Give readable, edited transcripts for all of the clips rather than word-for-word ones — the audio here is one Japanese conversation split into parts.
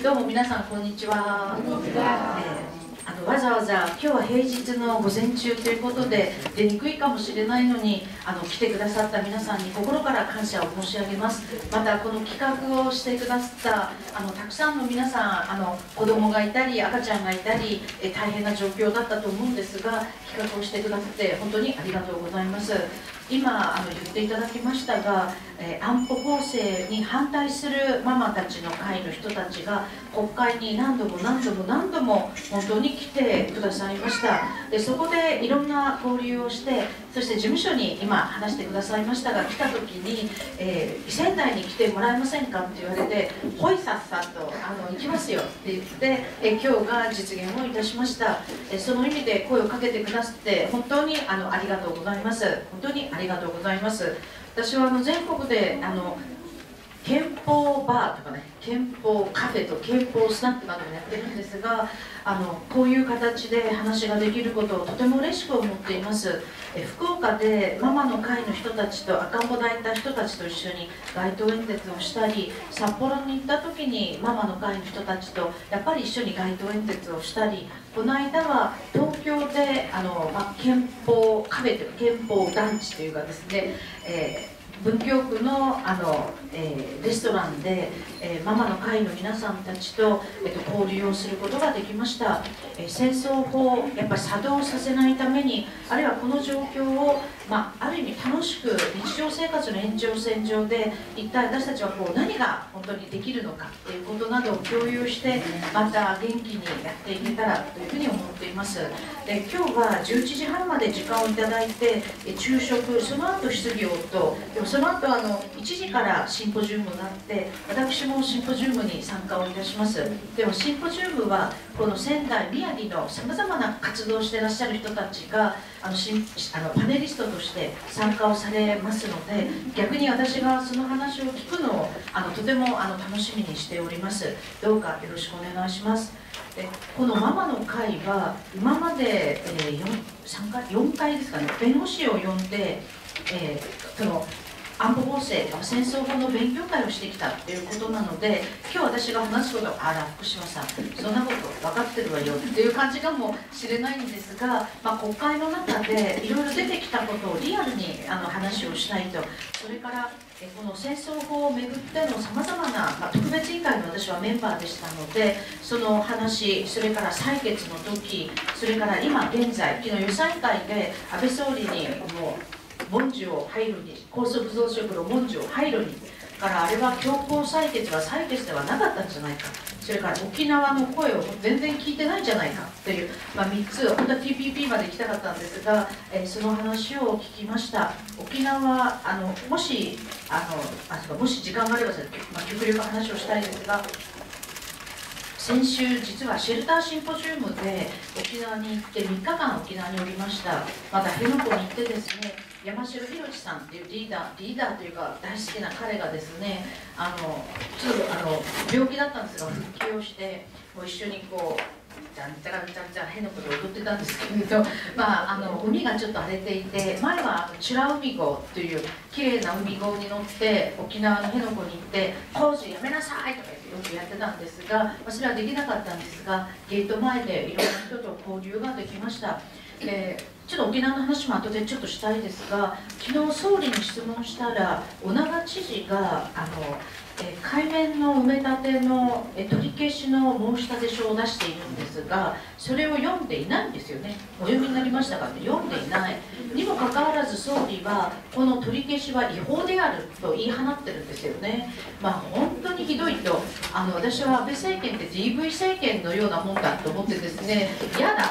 どうも皆さんこんにちは。わざわざ今日は平日の午前中ということで出にくいかもしれないのに来てくださった皆さんに心から感謝を申し上げます。またこの企画をしてくださったたくさんの皆さん子供がいたり赤ちゃんがいたり大変な状況だったと思うんですが、企画をしてくださって本当にありがとうございます。今言っていただきましたが、安保法制に反対するママたちの会の人たちが国会に何度も本当に来てくださいました。でそこでいろんな交流をして、そして事務所に今話してくださいましたが、来た時に、仙台に来てもらえませんかって言われて、ほいさっさと行きますよって言って、今日が実現をいたしました。その意味で声をかけてくださって本当にありがとうございます。本当にありがとうございます。私は全国で憲法バーとかね、憲法カフェと憲法スナックなどもやってるんですが、こういう形で話ができることをとても嬉しく思っています。福岡でママの会の人たちと赤ん坊抱いた人たちと一緒に街頭演説をしたり、札幌に行った時にママの会の人たちとやっぱり一緒に街頭演説をしたり、この間は東京で憲法カフェというか憲法団地というかですね、文京区のレストランで、ママの会の皆さんたちと、交流をすることができました。戦争法をやっぱり作動させないために、あるいはこの状況を、ある意味楽しく日常生活の延長線上で一体私たちは何が本当にできるのかということなどを共有して、また元気にやっていけたらというふうに思っています。で今日は11時半まで時間をいただいて昼食、その後質疑応答、その後1時からシンポジウムがあって、私もシンポジウムに参加をいたします。でもシンポジウムはこの仙台、宮城のさまざまな活動をしていらっしゃる人たちがパネリストとして参加をされますので、逆に私がその話を聞くのをとても楽しみにしております。どうかよろしくお願いします。でこのママの会は今まで、4回ですかね、弁護士を呼んで、その安保法制、戦争法の勉強会をしてきたということなので、今日私が話すことは、あら、福島さん、そんなこと分かってるわよっていう感じかもしれないんですが、国会の中でいろいろ出てきたことをリアルに話をしたいと、それからこの戦争法をめぐってのさまざまな、特別委員会の私はメンバーでしたので、その話、それから採決の時、それから今現在、昨日予算委員会で安倍総理に文書を廃炉に、高速増殖の文書を廃炉にからあれは強行採決は採決ではなかったんじゃないか、それから沖縄の声を全然聞いてないんじゃないかという、3つ、本当は TPP まで行きたかったんですが、その話を聞きました。沖縄もし時間があれば、極力話をしたいですが、先週実はシェルターシンポジウムで沖縄に行って3日間沖縄におりました。また辺野古に行ってですね、山城宏さんっていうリーダーというか大好きな彼がですね、ちょっと病気だったんですが復帰をしてもう一緒にじゃんじゃんじゃんじゃん辺野古で踊ってたんですけれど、海がちょっと荒れていて、前は美ら海号という綺麗な海号に乗って沖縄の辺野古に行って工事やめなさいとか言ってよくやってたんですが、それはできなかったんですが、ゲート前でいろんな人と交流ができました。ちょっと沖縄の話も後でちょっとしたいですが、昨日総理に質問したら小長知事が海面の埋め立ての取り消しの申し立て書を出しているんですが、それを読んでいないんですよね。お読みになりましたかって、読んでいないにもかかわらず総理はこの取り消しは違法であると言い放ってるんですよね。本当にひどいと、私は安倍政権って DV 政権のようなもんだと思ってですね、やだ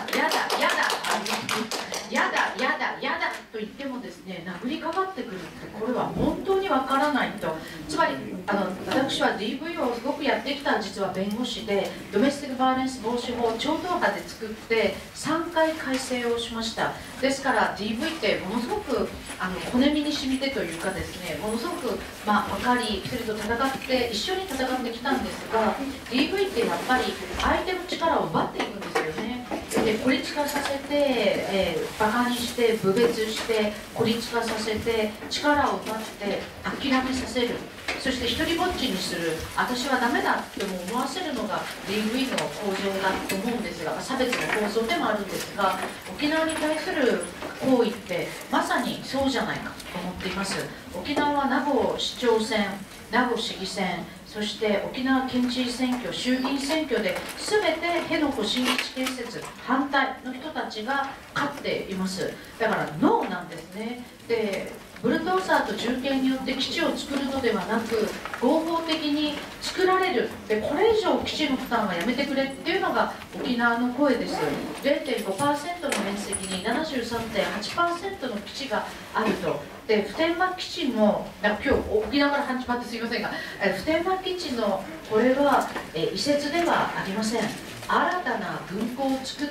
と言ってもですね、殴りかかってくるって、これは本当にわからないと。つまり私は DV をすごくやってきた実は弁護士で、ドメスティックバイオレンス防止法を超党派で作って3回改正をしました。ですから DV ってものすごく骨身に染みてというかですね、ものすごく分かり、それと戦って一緒に戦ってきたんですが、 DV ってやっぱり相手の力を奪っていくんですよね。 で孤立化させて、バカにして侮蔑して孤立化させて力を奪って諦めさせる、そして一人ぼっちにする、私はダメだっても思わせるのが DV の構造だと思うんですが、差別の構造でもあるんですが、沖縄に対する行為ってまさにそうじゃないかと思っています。沖縄は名護市長選、名護市議選、そして沖縄県知事選挙、衆議院選挙で全て辺野古新基地建設反対の人たちが勝っています。だからノーなんですね。でブルドーザーと重建によって基地を作るのではなく、合法的に作られる、でこれ以上基地の負担はやめてくれっていうのが沖縄の声です。 0.5% の面積に 73.8% の基地があると。で普天間基地も、今日沖縄から始まってすいませんが、普天間基地のこれは、移設ではありません。新たな軍港を作って、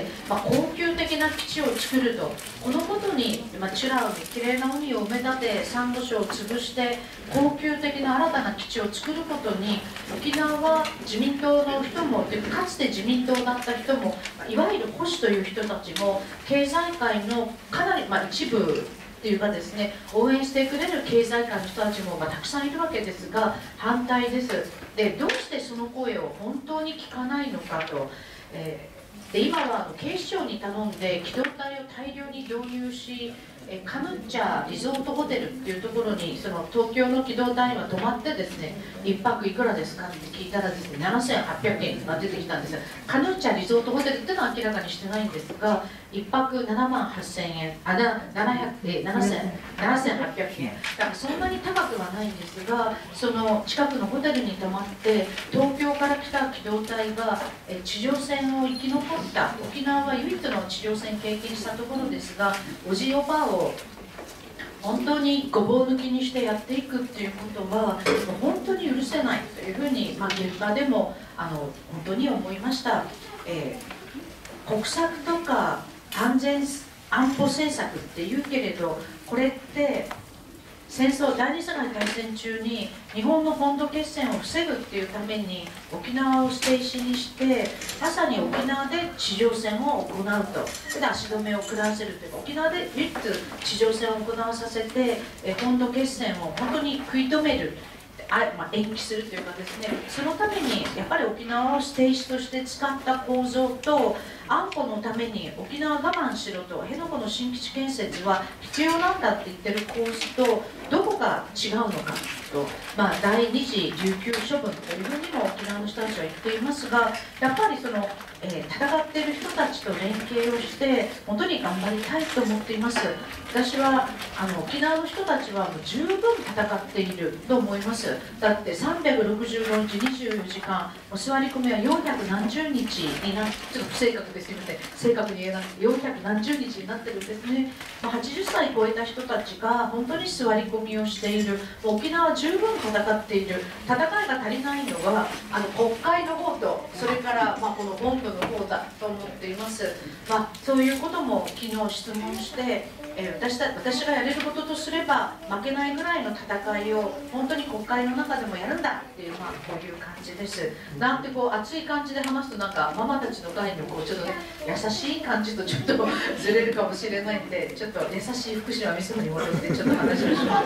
高級的な基地を作ると、このことに、美ら海、きれいな海を埋め立て、サンゴ礁を潰して高級的な新たな基地を作ることに、沖縄は自民党の人も、かつて自民党だった人も、いわゆる保守という人たちも、経済界のかなり、一部っていうかですね、応援してくれる経済界の人たちもたくさんいるわけですが、反対です。でどうしてその声を本当に聞かないのかと。で今は警視庁に頼んで機動隊を大量に導入し、カヌッチャリゾートホテルっていうところにその東京の機動隊は泊まってですね、1泊いくらですかって聞いたらですね、7800円が出てきたんです。カヌッチャリゾートホテルっていうのは明らかにしてないんですが、1泊7万8000円、7800円、だからそんなに高くはないんですが、その近くのホテルに泊まって東京から来た機動隊が地上戦を生き残った、沖縄は唯一の地上戦経験したところですが、おじおばあを本当にごぼう抜きにしてやっていくっていうことは本当に許せないというふうに、現場でも本当に思いました。国策とか安保政策って言うけれど、これって戦争第二次世界大戦中に日本の本土決戦を防ぐっていうために沖縄を捨て石にして、まさに沖縄で地上戦を行うと、で足止めを食らわせるというか、沖縄で唯一地上戦を行わさせて本土決戦を本当に食い止める、延期するというかですね、そのためにやっぱり沖縄を捨て石として使った構造と、安保のために沖縄我慢しろと、辺野古の新基地建設は必要なんだって言ってる構図とどこが違うのかと、第二次琉球処分というふうにも沖縄の人たちは言っていますが、やっぱりその、戦っている人たちと連携をして本当に頑張りたいと思っています。私は沖縄の人たちはもう十分戦っていると思います。だって365日24時間、お座り込みは400何十日になって、ちょっと不正確ですいません、正確に言えなくて400何十日になってるんですね。80歳超えた人たちが本当に座り込みをしている、沖縄は十分戦っている。戦いが足りないのは国会の方と、それからこの本部の方だと思っています。そういうことも昨日質問して、私がやれることとすれば負けないぐらいの戦いを本当に国会の中でもやるんだっていう、こういう感じです。なんて熱い感じで話すとママたちの会のちょっとね、優しい感じとちょっとずれるかもしれないんで、ちょっと優しい福島美澄に戻ってちょっと話をします。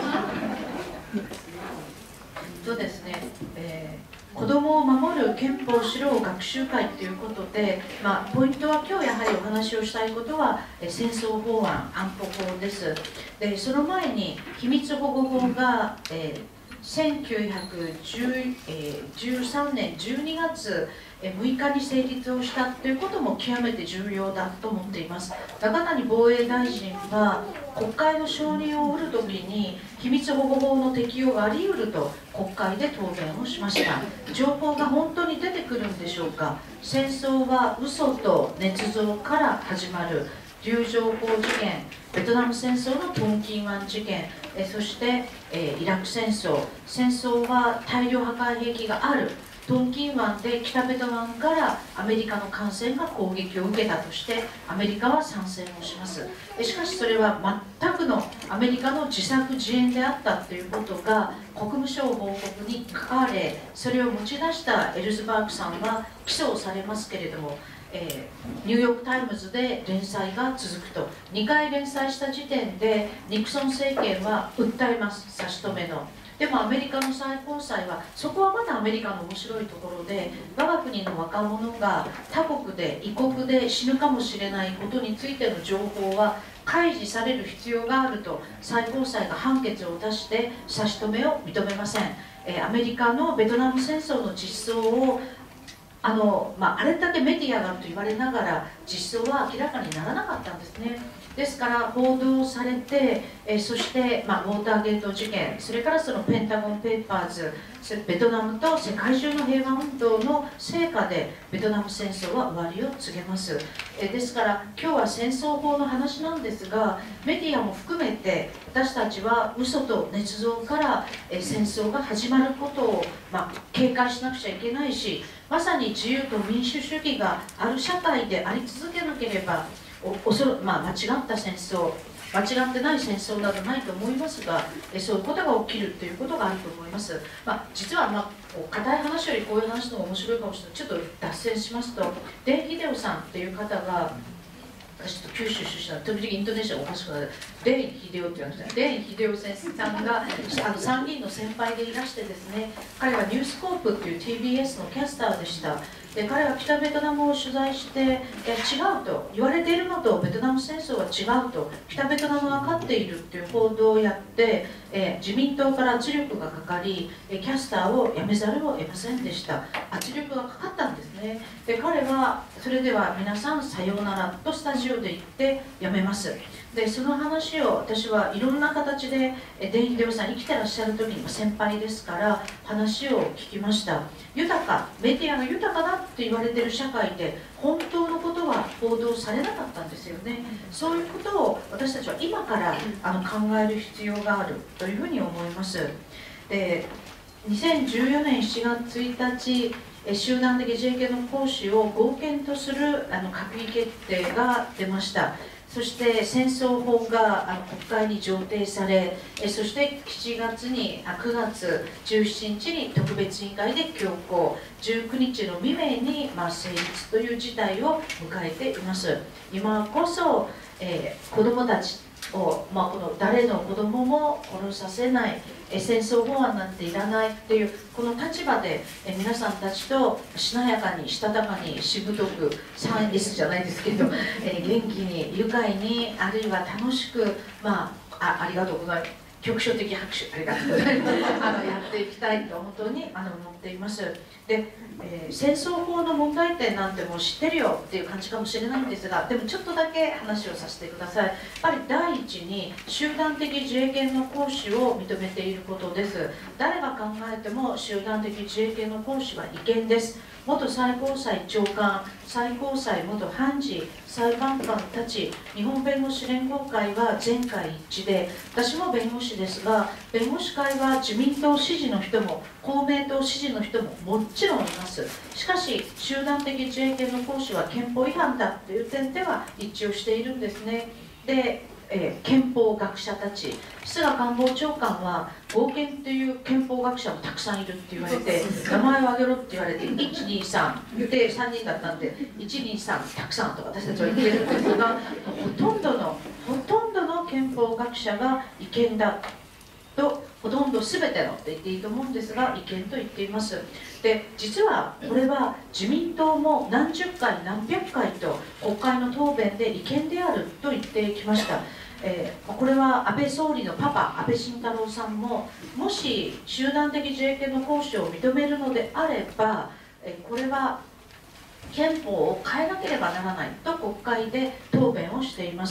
そうですね、子どもを守る憲法指導学習会ということで、ポイントは今日やはりお話をしたいことは戦争法案、安保法です。でその前に秘密保護法が、1913年12月6日に成立をしたということも極めて重要だと思っています。中谷防衛大臣は国会の承認を得るときに秘密保護法の適用があり得ると国会で答弁をしました。情報が本当に出てくるんでしょうか。戦争は嘘と捏造から始まる。竜状砲事件、ベトナム戦争のトンキン湾事件、そしてイラク戦争、戦争は大量破壊兵器がある。トンキン湾で北ベトナムからアメリカの艦船が攻撃を受けたとしてアメリカは参戦をします。しかしそれは全くのアメリカの自作自演であったということが国務省報告に書かれ、それを持ち出したエルズバーグさんは起訴をされますけれども、 ニューヨーク・タイムズで連載が続くと。2回連載した時点でニクソン政権は訴えます、差し止めの。でもアメリカの最高裁は、そこはまだアメリカの面白いところで、我が国の若者が他国で異国で死ぬかもしれないことについての情報は開示される必要があると最高裁が判決を出して差し止めを認めません。アメリカのベトナム戦争の実相をあれだけメディアがと言われながら実相は明らかにならなかったんですね。ですから報道されて、そして、ウォーターゲート事件、それからそのペンタゴン・ペーパーズ、ベトナムと世界中の平和運動の成果でベトナム戦争は終わりを告げます。ですから今日は戦争法の話なんですが、メディアも含めて私たちは嘘と捏造から戦争が始まることを、警戒しなくちゃいけないし、まさに自由と民主主義がある社会であり続けなければ間違った戦争、間違ってない戦争などないと思いますが、そういうことが起きるということがあると思います。実は硬い話よりこういう話の方が面白いかもしれない。ちょっと脱線しますと、田秀夫さんっていう方が、私ちょっと九州出身なので時々イントネーションおかしくなる。田秀夫って言うんですね。田秀夫先生さんが参議院の先輩でいらしてですね、彼はニュースコープっていう TBS のキャスターでした。で彼は北ベトナムを取材して、違うと言われているのとベトナム戦争は違うと、北ベトナムは勝っているっていう報道をやって、自民党から圧力がかかり、キャスターを辞めざるを得ませんでした。圧力がかかったんですね。で彼はそれでは皆さんさようならとスタジオで言って辞めます。でその話を私はいろんな形で田秀夫さん生きてらっしゃる時にも先輩ですから話を聞きました。豊か、メディアが豊かだって言われてる社会で本当のことは報道されなかったんですよね。そういうことを私たちは今から考える必要があるというふうに思います。で2014年7月1日集団的自衛権の行使を合憲とする閣議決定が出ました。そして戦争法が国会に上程され、そして9月17日に特別委員会で強行、19日の未明に成立という事態を迎えています。今こそ、子どもたちを、この誰の子どもも殺させない、戦争法案なんていらないっていうこの立場で、皆さんたちとしなやかにしたたかにしぶとく3S じゃないですけど、元気に愉快にあるいは楽しくありがとうございます。局所的拍手ありがとうございますやっていきたいと本当に思っています。で、戦争法の問題点なんてもう知ってるよっていう感じかもしれないんですが、でもちょっとだけ話をさせてください。やっぱり第一に集団的自衛権の行使を認めていることです。誰が考えても集団的自衛権の行使は違憲です。元最高裁長官、最高裁元判事、裁判官たち、日本弁護士連合会は全会一致で、私も弁護士ですが、弁護士会は自民党支持の人も公明党支持の人ももちろんいます。しかし集団的自衛権の行使は憲法違反だという点では一致をしているんですね。で憲法学者たち、菅官房長官は合憲という憲法学者もたくさんいるって言われて、名前を挙げろって言われて123で3人だったんで123たくさんと私たちは言ってるんですが、ほとんどの憲法学者が違憲だと、ほとんど全てのと言っていいと思うんですが違憲と言っています。で実はこれは自民党も何十回何百回と国会の答弁で違憲であると言ってきました。これは安倍総理のパパ安倍晋太郎さんも、もし集団的自衛権の行使を認めるのであれば、これは憲法を変えなければならないと国会で答弁をしています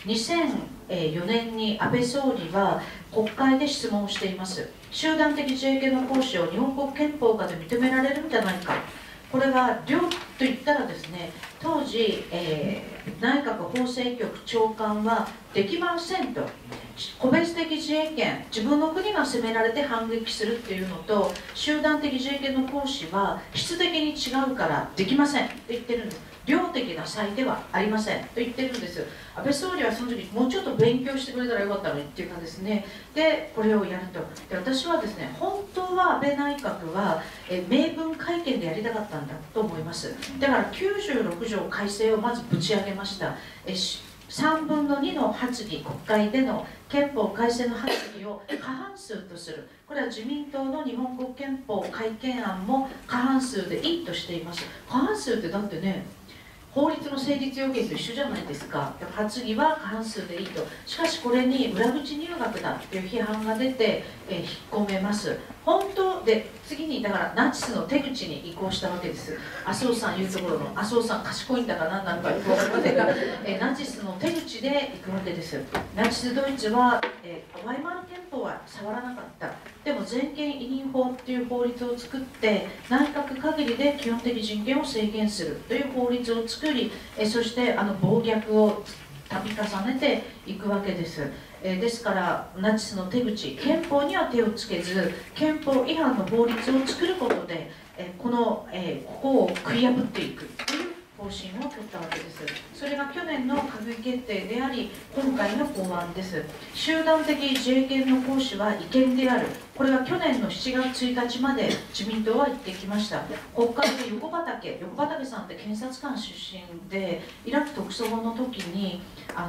。2004年に安倍総理は国会で質問をしています。集団的自衛権の行使を日本国憲法下で認められるんじゃないか。これがと言ったらですね、当時、内閣法制局長官はできませんと、個別的自衛権、自分の国が攻められて反撃するっていうのと集団的自衛権の行使は質的に違うからできませんと言ってるんです。 量的な差異ではありませんと言ってるんです。安倍総理はその時もうちょっと勉強してくれたらよかったのにっていうかですね、でこれをやると。で私はですね、本当は安倍内閣は明文会見でやりたかったんだと思います。だから96条改正をまずぶち上げました。3分の2の発議、国会での憲法改正の発議を過半数とする、これは自民党の日本国憲法改憲案も過半数でいいとしています。過半数ってだってね、法律の成立要件と一緒じゃないですか。発議は過半数でいいと。しかしこれに裏口入学だという批判が出て、引っ込めます。本当で次にだからナチスの手口に移行したわけです。麻生さんいうところの、麻生さん賢いんだか何なのかよく分かりませんが、ナチスの手口で行くわけです。ナチスドイツは、ワイマル憲法は触らなかった。でも全権委任法っていう法律を作って、内閣限りで基本的人権を制限するという法律を作り、そして暴虐を度重ねていくわけです。ですからナチスの手口、憲法には手をつけず憲法違反の法律を作ることで、ここを食い破っていくという方針を取ったわけです。それが去年の閣議決定であり、今回の法案です。集団的自衛権の行使は違憲である、これは去年の7月1日まで自民党は言ってきました。国会で横畠さんって検察官出身で、イラク特捜法の時に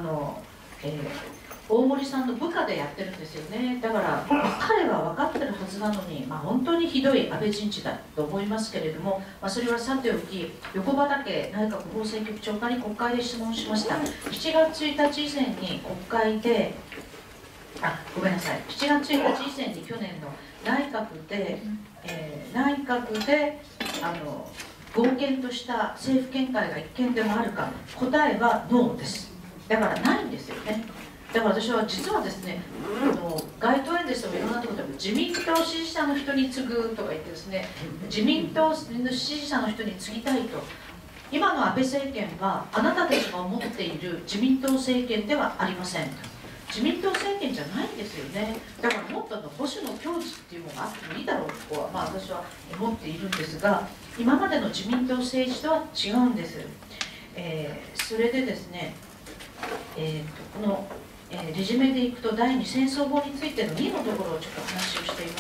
大森さんの部下でやってるんですよね。だから彼は分かってるはずなのに、本当にひどい安倍人事だと思いますけれども、それはさておき、横畠内閣法制局長官に国会で質問しました。7月1日以前に国会でごめんなさい、7月1日以前に去年の内閣で合憲とした政府見解が一見でもあるか、答えはノーです。だからないんですよね。だから私は実はですね、街頭演説とかいろんなところでも自民党支持者の人に次ぐとか言ってですね、自民党の支持者の人に継ぎたいと。今の安倍政権はあなたたちが思っている自民党政権ではありませんと。自民党政権じゃないんですよね。だからもっと保守の矜持っていうものがあってもいいだろうとは、私は思っているんですが、今までの自民党政治とは違うんです。それでですね、このレジュメでいくと第2戦争法についての2のところをちょっと話をしています。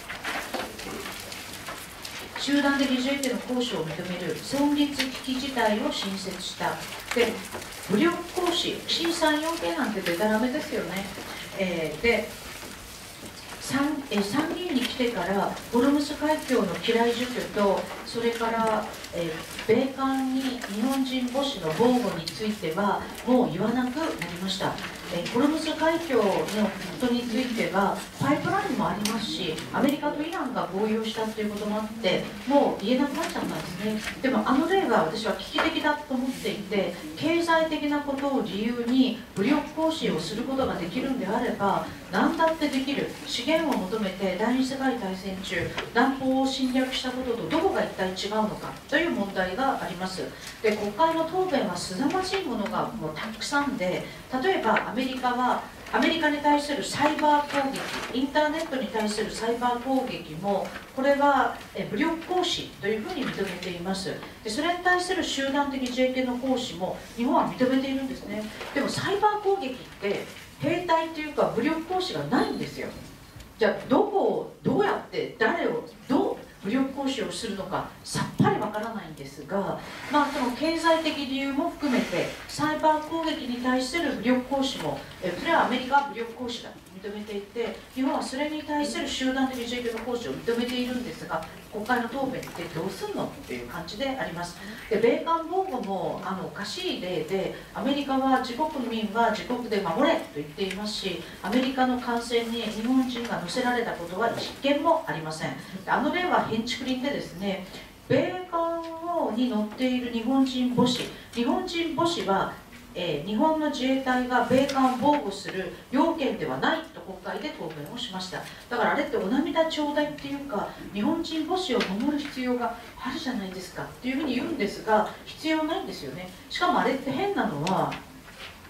集団的自衛権の行使を認める存立危機事態を新設した。で、武力行使、新3、4件なんてデタラメですよね。で参議院に来てからホルムズ海峡の機雷除去と、それから、米韓に日本人母子の防護についてはもう言わなくなりました。ホルムズ海峡のことについてはパイプラインもありますし、アメリカとイランが合意をしたということもあってもう言えなくなっちゃったんですね。でも例は私は危機的だと思っていて、経済的なことを理由に武力行使をすることができるんであれば何だってできる。資源を求めて第二次世界大戦中南方を侵略したこととどこが一体違うのかという問題があります。で、国会の答弁は凄まじいものがもうたくさんで、例えばアメリカに対するサイバー攻撃、インターネットに対するサイバー攻撃もこれは武力行使というふうに認めています。で、それに対する集団的自衛権の行使も日本は認めているんですね。でもサイバー攻撃って兵隊というか武力行使がないんですよ。じゃあどこをどうやって誰をどう武力行使をするのかさっぱりわからないんですが、その経済的理由も含めてサイバー攻撃に対する武力行使もそれはアメリカは武力行使だと認めていて、日本はそれに対する集団的自衛権の行使を認めているんですが、国会の答弁ってどうすんのっていう感じであります。で、米韓防護もおかしい例で、アメリカは自国民は自国で守れと言っていますし、アメリカの艦船に日本人が乗せられたことは実験もありません。例は変築林でですね、米艦に乗っている日本人母子は日本の自衛隊が米艦を防護する要件ではないと国会で答弁をしました。だからあれってお涙頂戴っていうか、日本人母子を守る必要があるじゃないですかっていうふうに言うんですが、必要ないんですよね。しかもあれって変なのは、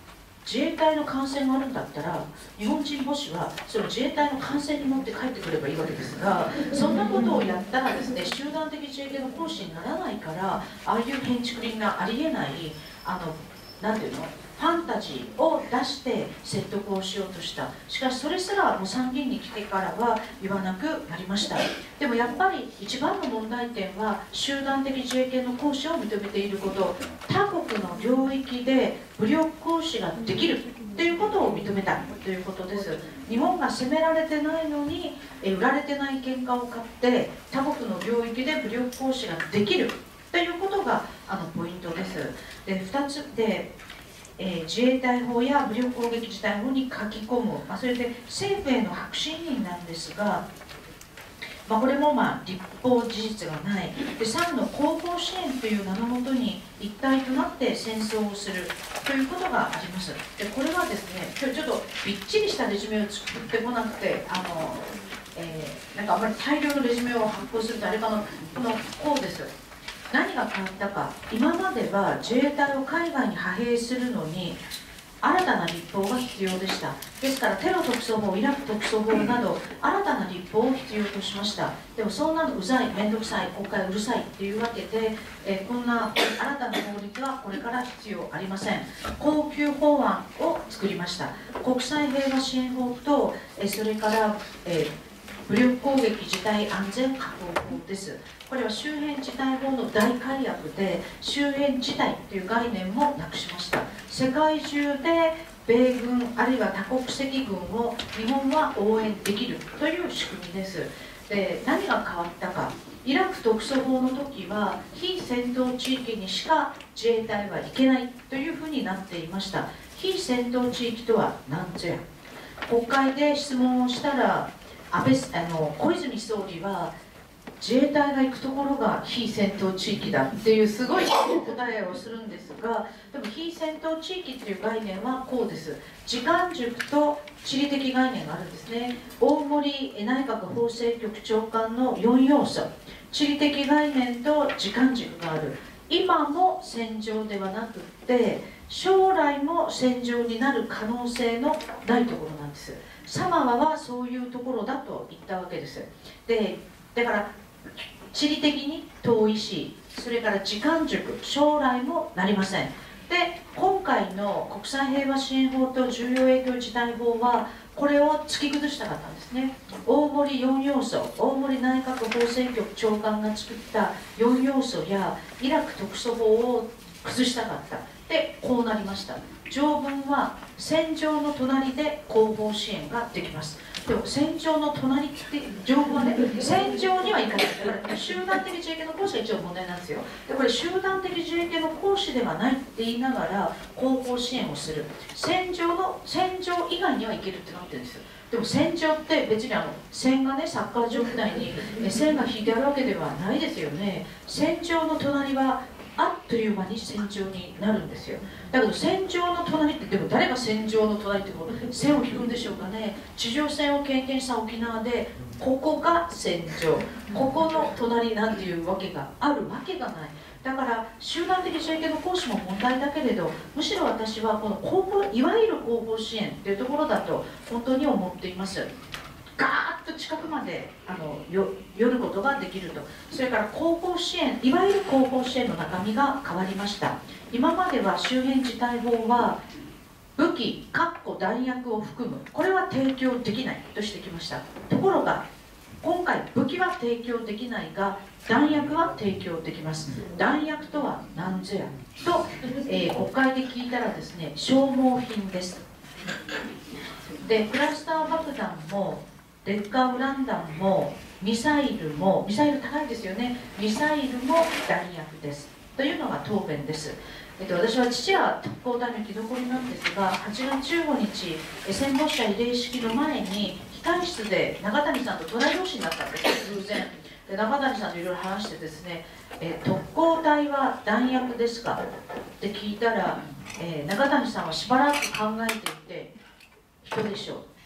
自衛隊の艦船があるんだったら日本人母子はその自衛隊の艦船に乗って帰ってくればいいわけですが、そんなことをやったらですね、集団的自衛権の行使にならないから、ああいう建築林がありえないなんていうの、ファンタジーを出して説得をしようとした。しかしそれすらもう参議院に来てからは言わなくなりました。でもやっぱり一番の問題点は集団的自衛権の行使を認めていること、他国の領域で武力行使ができるということを認めたということです。日本が攻められてないのに売られてない喧嘩を買って他国の領域で武力行使ができるということがポイントです。で、2つで自衛隊法や武力攻撃事態法に書き込む、それで政府への白紙委任なんですが、これも立法事実がない。で、3の後方支援という名のもとに一体となって戦争をするということがあります。で、これはですね、今日ちょっとびっちりしたレジュメを作ってこなくて、なんかあんまり大量のレジュメを発行するとあれかな、こうです。何が変わったか。今までは自衛隊を海外に派兵するのに新たな立法が必要でした。ですからテロ特措法、イラク特措法など新たな立法を必要としました。でもそんなのうざい、面倒くさい、国会うるさいっていうわけで、こんな新たな法律はこれから必要ありません。恒久法案を作りました。国際平和支援法とそれから武力攻撃事態安全確保法です。これは周辺事態法の大改悪で、周辺事態という概念もなくしました。世界中で米軍あるいは多国籍軍を日本は応援できるという仕組みです。で、何が変わったか。イラク特措法の時は非戦闘地域にしか自衛隊は行けないというふうになっていました。非戦闘地域とは何ぞや。国会で質問をしたら小泉総理は自衛隊が行くところが非戦闘地域だっていうすごい答えをするんですが、でも非戦闘地域っていう概念はこうです。時間軸と地理的概念があるんですね。大森内閣法制局長官の4要素、地理的概念と時間軸がある。今も戦場ではなくって将来も戦場になる可能性のないところなんです。サマワはそういうところだと言ったわけです。で、だから地理的に遠いし、それから時間軸、将来もなりません。で、今回の国際平和支援法と重要影響事態法はこれを突き崩したかったんですね。大森4要素、大森内閣法制局長官が作った4要素やイラク特措法を崩したかった。で、こうなりました。条文は戦場の隣で後方支援ができます。でも戦場の隣って条文はね、戦場には行かない。だから集団的自衛権の行使が一応問題なんですよ。で、これ集団的自衛権の行使ではないって言いながら後方支援をする。戦場以外には行けるってなってるんですよ。でも戦場って別に線がね、サッカー場みたいに線が引いてあるわけではないですよね。戦場の隣はあっという間に戦場になるんですよ。だけど戦場の隣って、でも誰が戦場の隣って線を引くんでしょうかね。地上戦を経験した沖縄でここが戦場、ここの隣なんていうわけがあるわけがない。だから集団的自衛権の行使も問題だけれど、むしろ私はこのいわゆる後方支援というところだと本当に思っています。ガーッと近くまで寄ることができると。それから後方支援、いわゆる後方支援の中身が変わりました。今までは周辺事態法は武器、弾薬を含む、これは提供できないとしてきました。ところが今回武器は提供できないが弾薬は提供できます。弾薬とは何ぞやと、国会で聞いたらですね、消耗品です。で、クラスター爆弾も劣化ウラン弾もミサイル高いですよね。ミサイルも弾薬ですというのが答弁です。私は父は特攻隊の生き残りなんですが、8月15日戦没者慰霊式の前に控室で中谷さんと隣同士になったんです、偶然。で、中谷さんといろいろ話してですね、特攻隊は弾薬ですかって聞いたら、中谷さんはしばらく考えていて、人でしょう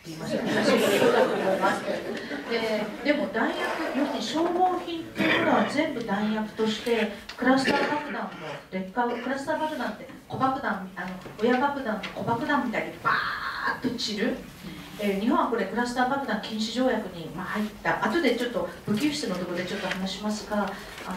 言いましたね。私はそうだと思います。でも弾薬、要するに消耗品っていうのは全部弾薬としてクラスター爆弾の劣化、クラスター爆弾って小爆弾、親爆弾と小爆弾みたいにバーッと散る。日本はこれクラスター爆弾禁止条約に入った、後でちょっと武器輸出のところでちょっと話しますが、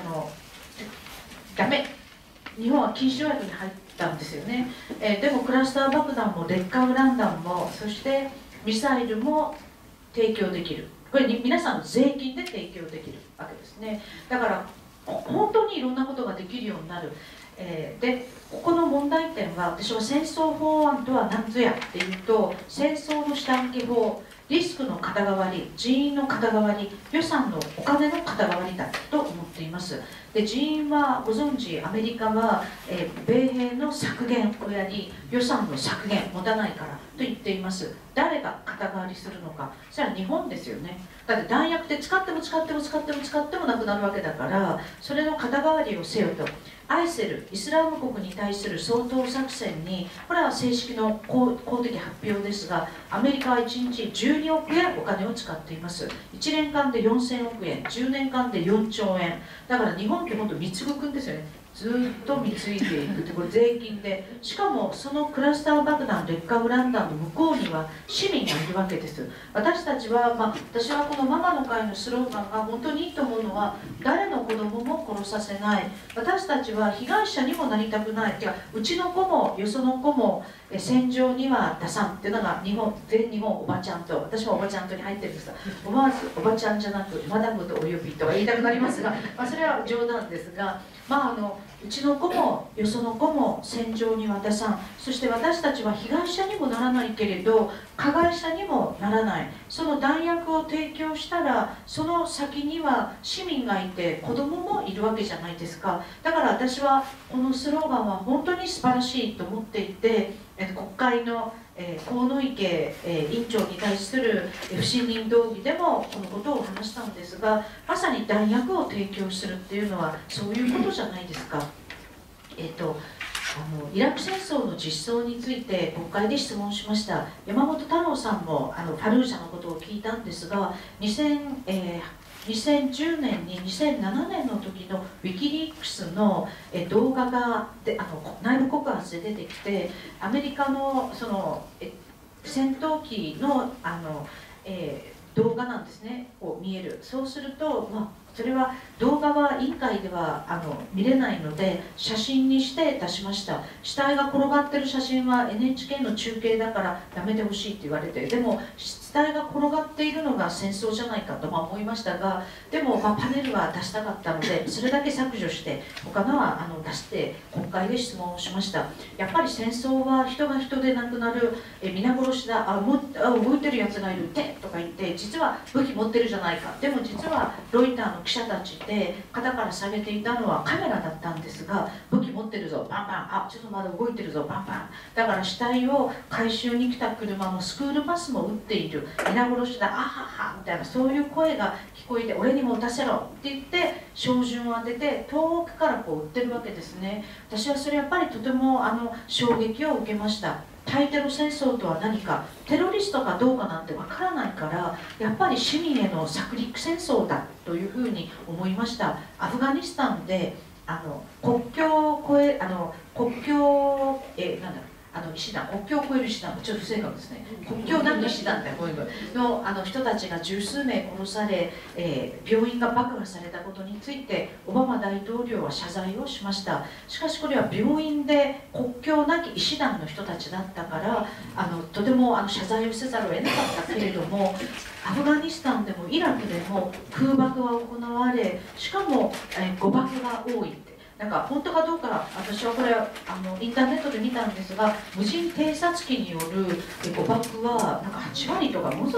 ダメ、日本は禁止条約に入ったんですよね。でもクラスター爆弾も劣化ウラン弾も、そしてミサイルも提供できる。これ皆さんの税金で提供できるわけですね。だから本当にいろんなことができるようになる。でここの問題点は、私は戦争法案とは何ぞやっていうと、戦争の下請け法、リスクの肩代わり、人員の肩代わり、予算のお金の肩代わりだと思っています。で人員はご存知、アメリカは、米兵の削減をやり、予算の削減持たないからと言っています。誰が肩代わりするのか、それは日本ですよね。だって弾薬って使っても使っても使っても使ってもなくなるわけだから、それの肩代わりをせよと。アイセル、イスラム国に対する掃討作戦に、これは正式の公的発表ですが、アメリカは1日12億円お金を使っています。1年間で4000億円、10年間で4兆円。だから日本って本当貢ぐんですよね。ずっと貢いでいくって、これ税金で、しかもそのクラスター爆弾、劣化ウラン弾の向こうには市民がいるわけです。私たちは、私はこのママの会のスローガンが本当にいいと思うのは、誰の子供も殺させない、私たちは被害者にもなりたくない、てかうちの子もよその子も戦場には出さんっていうのが全日本おばちゃんと、私もおばちゃんとに入ってるんですが、思わずおばちゃんじゃなくマダムとお呼びとか言いたくなりますが、それは冗談ですが、うちの子もよその子も戦場には出さん、そして私たちは被害者にもならないけれど加害者にもならない。その弾薬を提供したらその先には市民がいて子供もいるわけじゃないですか。だから私はこのスローガンは本当に素晴らしいと思っていて、国会の河野池委員長に対する不信任動議でもこのことを話したのですが、まさに弾薬を提供するっていうのはそういうことじゃないですか。イラク戦争の実相について国会で質問しました。山本太郎さんもファルージャのことを聞いたんですが、2010年に2007年の時のウィキリークスの動画が内部告発で出てきて、アメリカのその戦闘機の動画なんですね、こう見える。そうすると、それは動画は委員会では見れないので写真にして出しました。死体が転がってる写真は NHK の中継だからやめてほしいって言われて、でも死体が転がっているのが戦争じゃないかと思いましたが、でもパネルは出したかったのでそれだけ削除して他のは出して国会で質問をしました。やっぱり戦争は人が人で亡くなる、皆殺しだ、動いてるやつがいるってとか言って、実は武器持ってるじゃないか、でも実はロイターの記者たちで肩から下げていたのはカメラだったんですが、武器持ってるぞバンバン、ちょっとまだ動いてるぞバンバン、だから死体を回収に来た車もスクールバスも撃っている、皆殺しだ、あははみたいな、そういう声が聞こえて、俺にも撃たせろって言って照準を当てて遠くからこう撃ってるわけですね。私はそれやっぱりとても衝撃を受けました。対テロ戦争とは何か、テロリストかどうかなんてわからないから、やっぱり市民への殺戮戦争だというふうに思いました。アフガニスタンで国境を越え医師団、国境を越える医師団、ちょっと不正確ですね、国境なき医師団ってこういうの人たちが十数名殺され、病院が爆破されたことについてオバマ大統領は謝罪をしました。しかしこれは病院で国境なき医師団の人たちだったからとても謝罪をせざるを得なかったけれども、アフガニスタンでもイラクでも空爆は行われ、しかも誤爆が多いって。なんか本当かどうか、私はこれインターネットで見たんですが、無人偵察機による誤爆はなんか8割とかものすごい高いん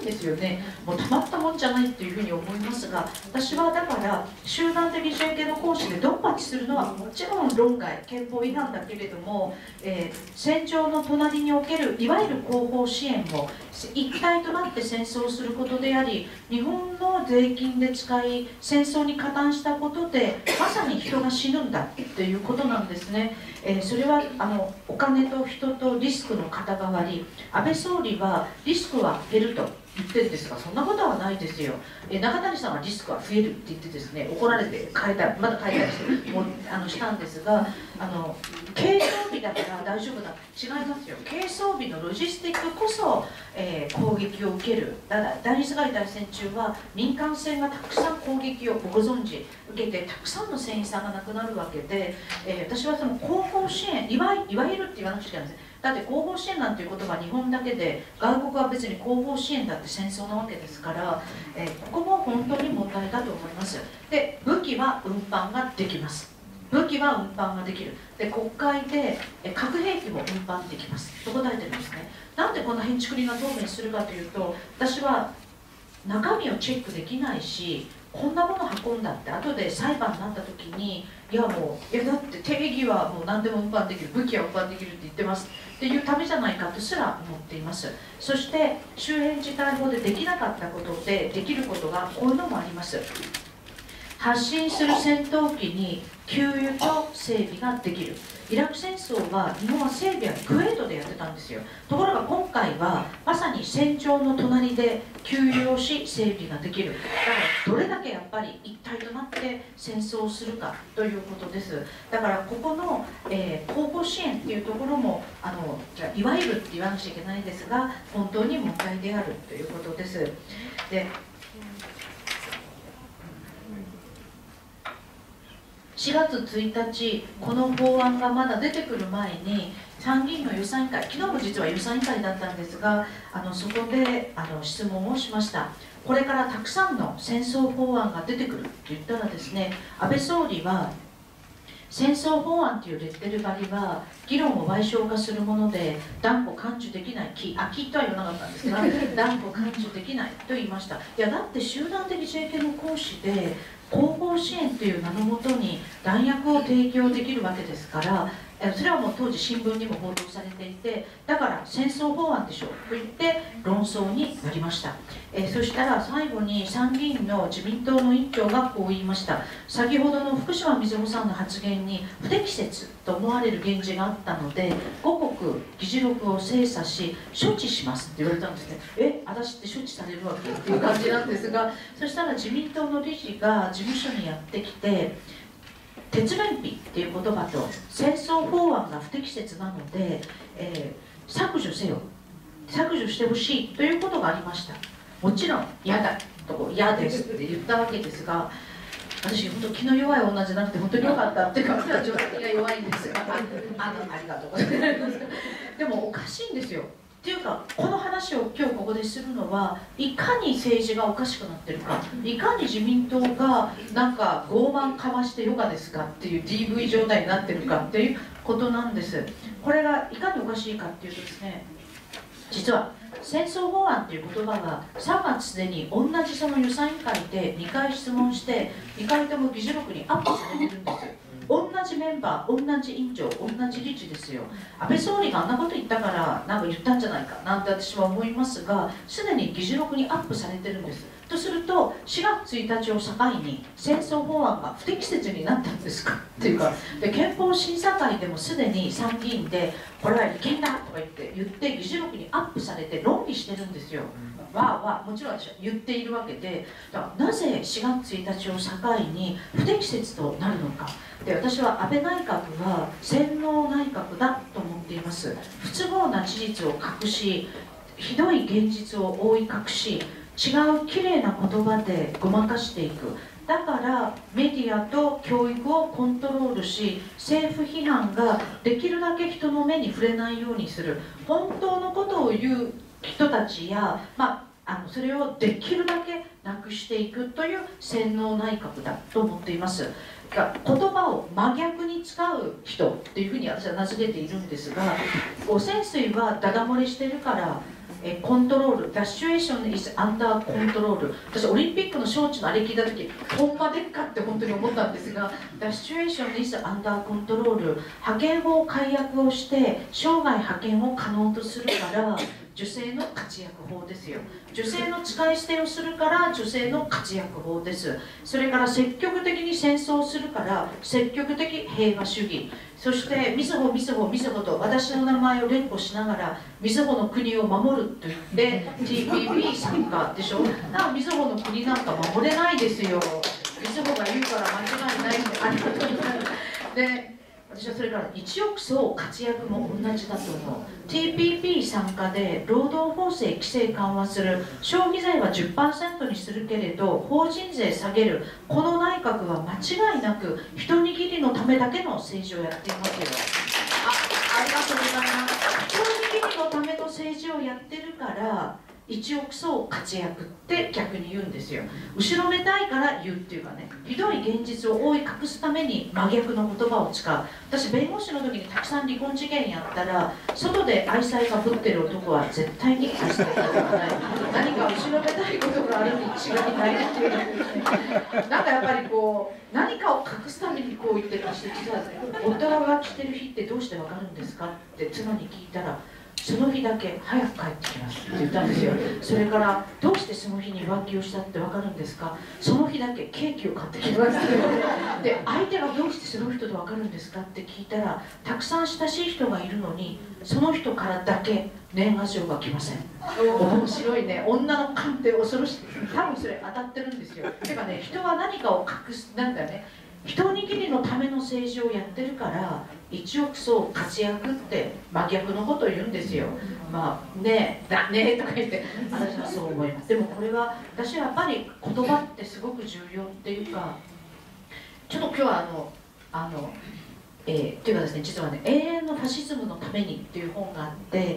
んですよね。もうたまったもんじゃないっていうふうに思いますが、私はだから集団的自衛権の行使でドンパチするのはもちろん論外、憲法違反だけれども、戦場の隣におけるいわゆる後方支援も一体となって戦争をすることであり、日本の税金で使い戦争に加担したことでまさに人が死ぬんだっていうことなんですね。それはお金と人とリスクの肩代わり、安倍総理はリスクは減ると言ってるんですが、そんなことはないですよ。中谷さんはリスクは増えるって言ってですね、怒られて変えた、まだ変えたりしてもしたんですが、軽装備だから大丈夫だ、違いますよ。軽装備のロジスティックこそ、攻撃を受ける。だから第二次世界大戦中は民間船がたくさん攻撃をご存知受けて、たくさんの船員さんが亡くなるわけで、私はその後方支援、いわゆるって言わなくちゃいけないんですね。だって後方支援なんていう言葉日本だけで、外国は別に後方支援だって戦争なわけですから、ここも本当に問題だと思います。で、武器は運搬ができます。武器は運搬ができる。で、国会で核兵器も運搬できますと答えてるんですね。なんでこんなへんちくりが答弁するかというと、私は中身をチェックできないし、こんなもの運んだって後で裁判になった時に、いやだって定義はもう何でも運搬できる、武器は運搬できるって言ってますっていうためじゃないかとすら思っています。そして周辺事態法でできなかったことでできることがこういうのもあります。発進する戦闘機に給油と整備ができる。イラク戦争は日本は整備はクウェートでやってたんですよ。ところが今回はまさに戦場の隣で給油をし整備ができる。だからどれだけやっぱり一体となって戦争をするかということです。だからここの、後方支援っていうところもいわゆるって言わなくちゃいけないですが、本当に問題であるということです。で、4月1日、この法案がまだ出てくる前に参議院の予算委員会、昨日も実は予算委員会だったんですが、そこで質問をしました。これからたくさんの戦争法案が出てくると言ったらですね、安倍総理は戦争法案というレッテル貼りは議論を賠償化するもので断固感受できない、きとは言わなかったんですが断固感受できないと言いました。いやだって集団的自衛権の行使で後方支援という名のもとに弾薬を提供できるわけですから、それはもう当時新聞にも報道されていて、だから戦争法案でしょと言って論争になりました。そしたら最後に参議院の自民党の委員長がこう言いました。先ほどの福島みずほさんの発言に不適切と思われる言辞があったので、五国議事録を精査し処置しますって言われたんですね。私って処置されるわけっていう感じなんですが、そしたら自民党の理事が事務所にやってきて、鉄面費っていう言葉と戦争法案が不適切なので、削除せよ、削除してほしいということがありました。もちろん嫌だと嫌ですって言ったわけですが、私本当気の弱い女じゃなくて本当に良かったっていうか、私は状態が弱いんですがありがとうございます。でもおかしいんですよ。っていうか、この話を今日ここでするのは、いかに政治がおかしくなってるか、いかに自民党がなんか傲慢かましてヨガですかっていう DV 状態になってるかっていうことなんです。これがいかにおかしいかっていうとですね、実は戦争法案という言葉が3月すでに同じその予算委員会で2回質問して2回とも議事録にアップされてるんです。同じメンバー、同じ委員長、同じ理事ですよ。安倍総理があんなこと言ったからなんか言ったんじゃないかなんて私は思いますが、すでに議事録にアップされてるんです。とすると4月1日を境に戦争法案が不適切になったんですかっていうか、で憲法審査会でもすでに参議院でこれは違憲だとか言って議事録にアップされて論議してるんですよ。もちろん私は言っているわけで、だからなぜ4月1日を境に不適切となるのか。で、私は安倍内閣は洗脳内閣だと思っています。不都合な事実を隠し、ひどい現実を覆い隠し、違うきれいな言葉でごまかしていく。だからメディアと教育をコントロールし、政府批判ができるだけ人の目に触れないようにする。本当のことを言う人たちや、それをできるだけなくしていくという洗脳内閣だと思っています。言葉を真逆に使う人っていうふうに私は名付けているんですが、汚染水はダダ漏れしてるからコントロール、The situation is under control。私、オリンピックの招致のあれ聞いたとき、ほんまでっかって本当に思ったんですが、The situation is under control。派遣法解約をして、生涯派遣を可能とするから、女性の活躍法ですよ。女性の使い捨てをするから女性の活躍法です。それから積極的に戦争をするから積極的平和主義。そしてみずほみずほみずほと私の名前を連呼しながらみずほの国を守ると言って TPP 参加でしょ。みずほの国なんか守れないですよ。みずほが言うから間違いないんでありがとうございます。で私はそれから1億総活躍も同じだと思う。 TPP 参加で労働法制規制緩和する、消費税は 10% にするけれど法人税下げる、この内閣は間違いなく一握りのためだけの政治をやっていますよ。ありがとうございます。一握りのための政治をやってるから1億総活躍って逆に言うんですよ。後ろめたいから言うっていうかね、ひどい現実を覆い隠すために真逆の言葉を使う。私弁護士の時にたくさん離婚事件やったら、外で愛妻がぶってる男は絶対に愛妻がぶらない。何か後ろめたいことがあるに違いないっていう、なんかやっぱりこう何かを隠すためにこう言ってまして、実は夫が浮気してる日ってどうしてわかるんですかって妻に聞いたら、その日だけ早く帰ってきますって言ったんですよ。それからどうしてその日に浮気をしたって分かるんですか、その日だけケーキを買ってきますで、相手がどうしてその人と分かるんですかって聞いたら、たくさん親しい人がいるのにその人からだけ年賀状が来ません。面白いね、女の勘って恐ろしい。多分それ当たってるんですよ。てかね、人は何かを隠す、なんだよね、一握りのための政治をやってるから1億総活躍って真逆のことを言うんですよ。まあねえだねえとか言って、私はそう思います。でもこれは私はやっぱり言葉ってすごく重要っていうか、ちょっと今日はっていうかですね、実はね「永遠のファシズムのために」っていう本があって、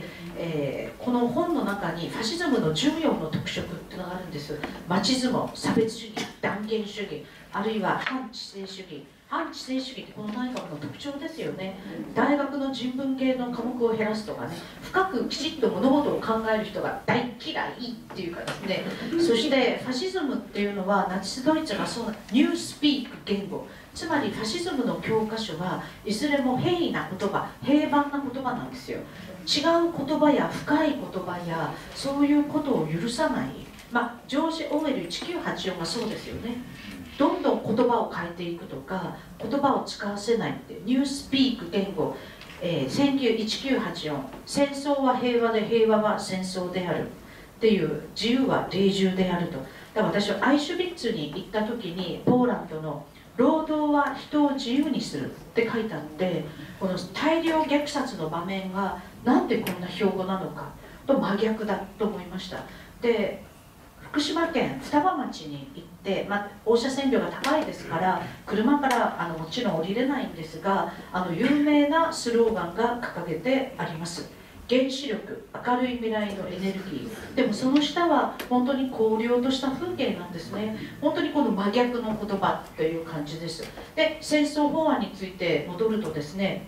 この本の中にファシズムの14の特色っていうのがあるんです。マチズモ、差別主義、断言主義、あるいは反知性主義。反知性主義ってこの内閣の特徴ですよね。大学の人文系の科目を減らすとかね、深くきちっと物事を考える人が大嫌いっていうかですね、そしてファシズムっていうのはナチスドイツがそうなニュースピーク言語、つまりファシズムの教科書はいずれも平易な言葉、平凡な言葉なんですよ。違う言葉や深い言葉やそういうことを許さない。ジョージ・オーウェル1984がそうですよね。どんどん言葉を変えていくとか、言葉を使わせないってニュースピーク言語、1984、戦争は平和で平和は戦争であるっていう、自由は霊獣であると。だから私はアイシュビッツに行った時にポーランドの労働は人を自由にするって書いてあって、この大量虐殺の場面がなんでこんな標語なのかと真逆だと思いました。で福島県双葉町に行って、放射線量が高いですから車からもちろん降りれないんですが、有名なスローガンが掲げてあります。原子力、明るい未来のエネルギー。でもその下は本当に荒涼とした風景なんですね。本当にこの真逆の言葉という感じです。で戦争法案について戻るとですね、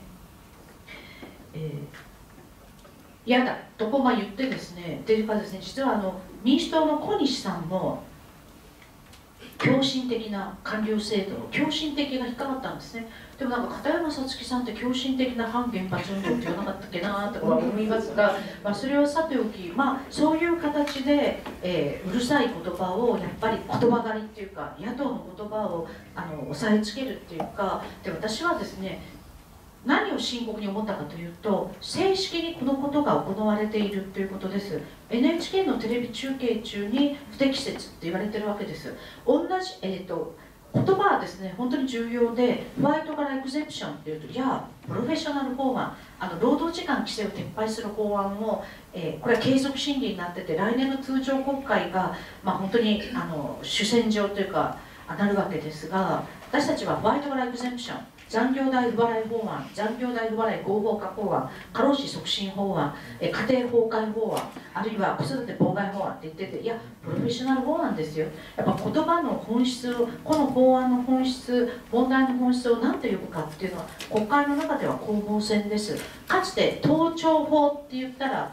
嫌だとこ言ってですね、というかですね、実は民主党の小西さんも狂信的な官僚制度の狂信的が引っかかったんですね。でもなんか片山さつきさんって狂信的な反原発運動って言わなかったっけなとか思いますが、それはさておき、そういう形で、うるさい言葉をやっぱり言葉狩りっていうか、野党の言葉を押さえつけるっていうかで、私はですね何を深刻に思ったかというと、正式にこのことが行われているということです。 NHK のテレビ中継中に不適切って言われてるわけです。同じ、言葉はですね本当に重要で、ホワイトからエグゼプションっていうと、いやプロフェッショナル法案、労働時間規制を撤廃する法案も、これは継続審議になってて、来年の通常国会が、本当に主戦場というかなるわけですが、私たちはホワイトからエグゼプション、 残業代不払い法案、残業代不払い合法化法案、過労死促進法案、家庭崩壊法案、あるいは子育て妨害法案って言ってて、いやプロフェッショナル法案ですよ。やっぱ言葉の本質を、この法案の本質、問題の本質を何と呼ぶかっていうのは国会の中では攻防戦です。かつて盗聴法って言ったら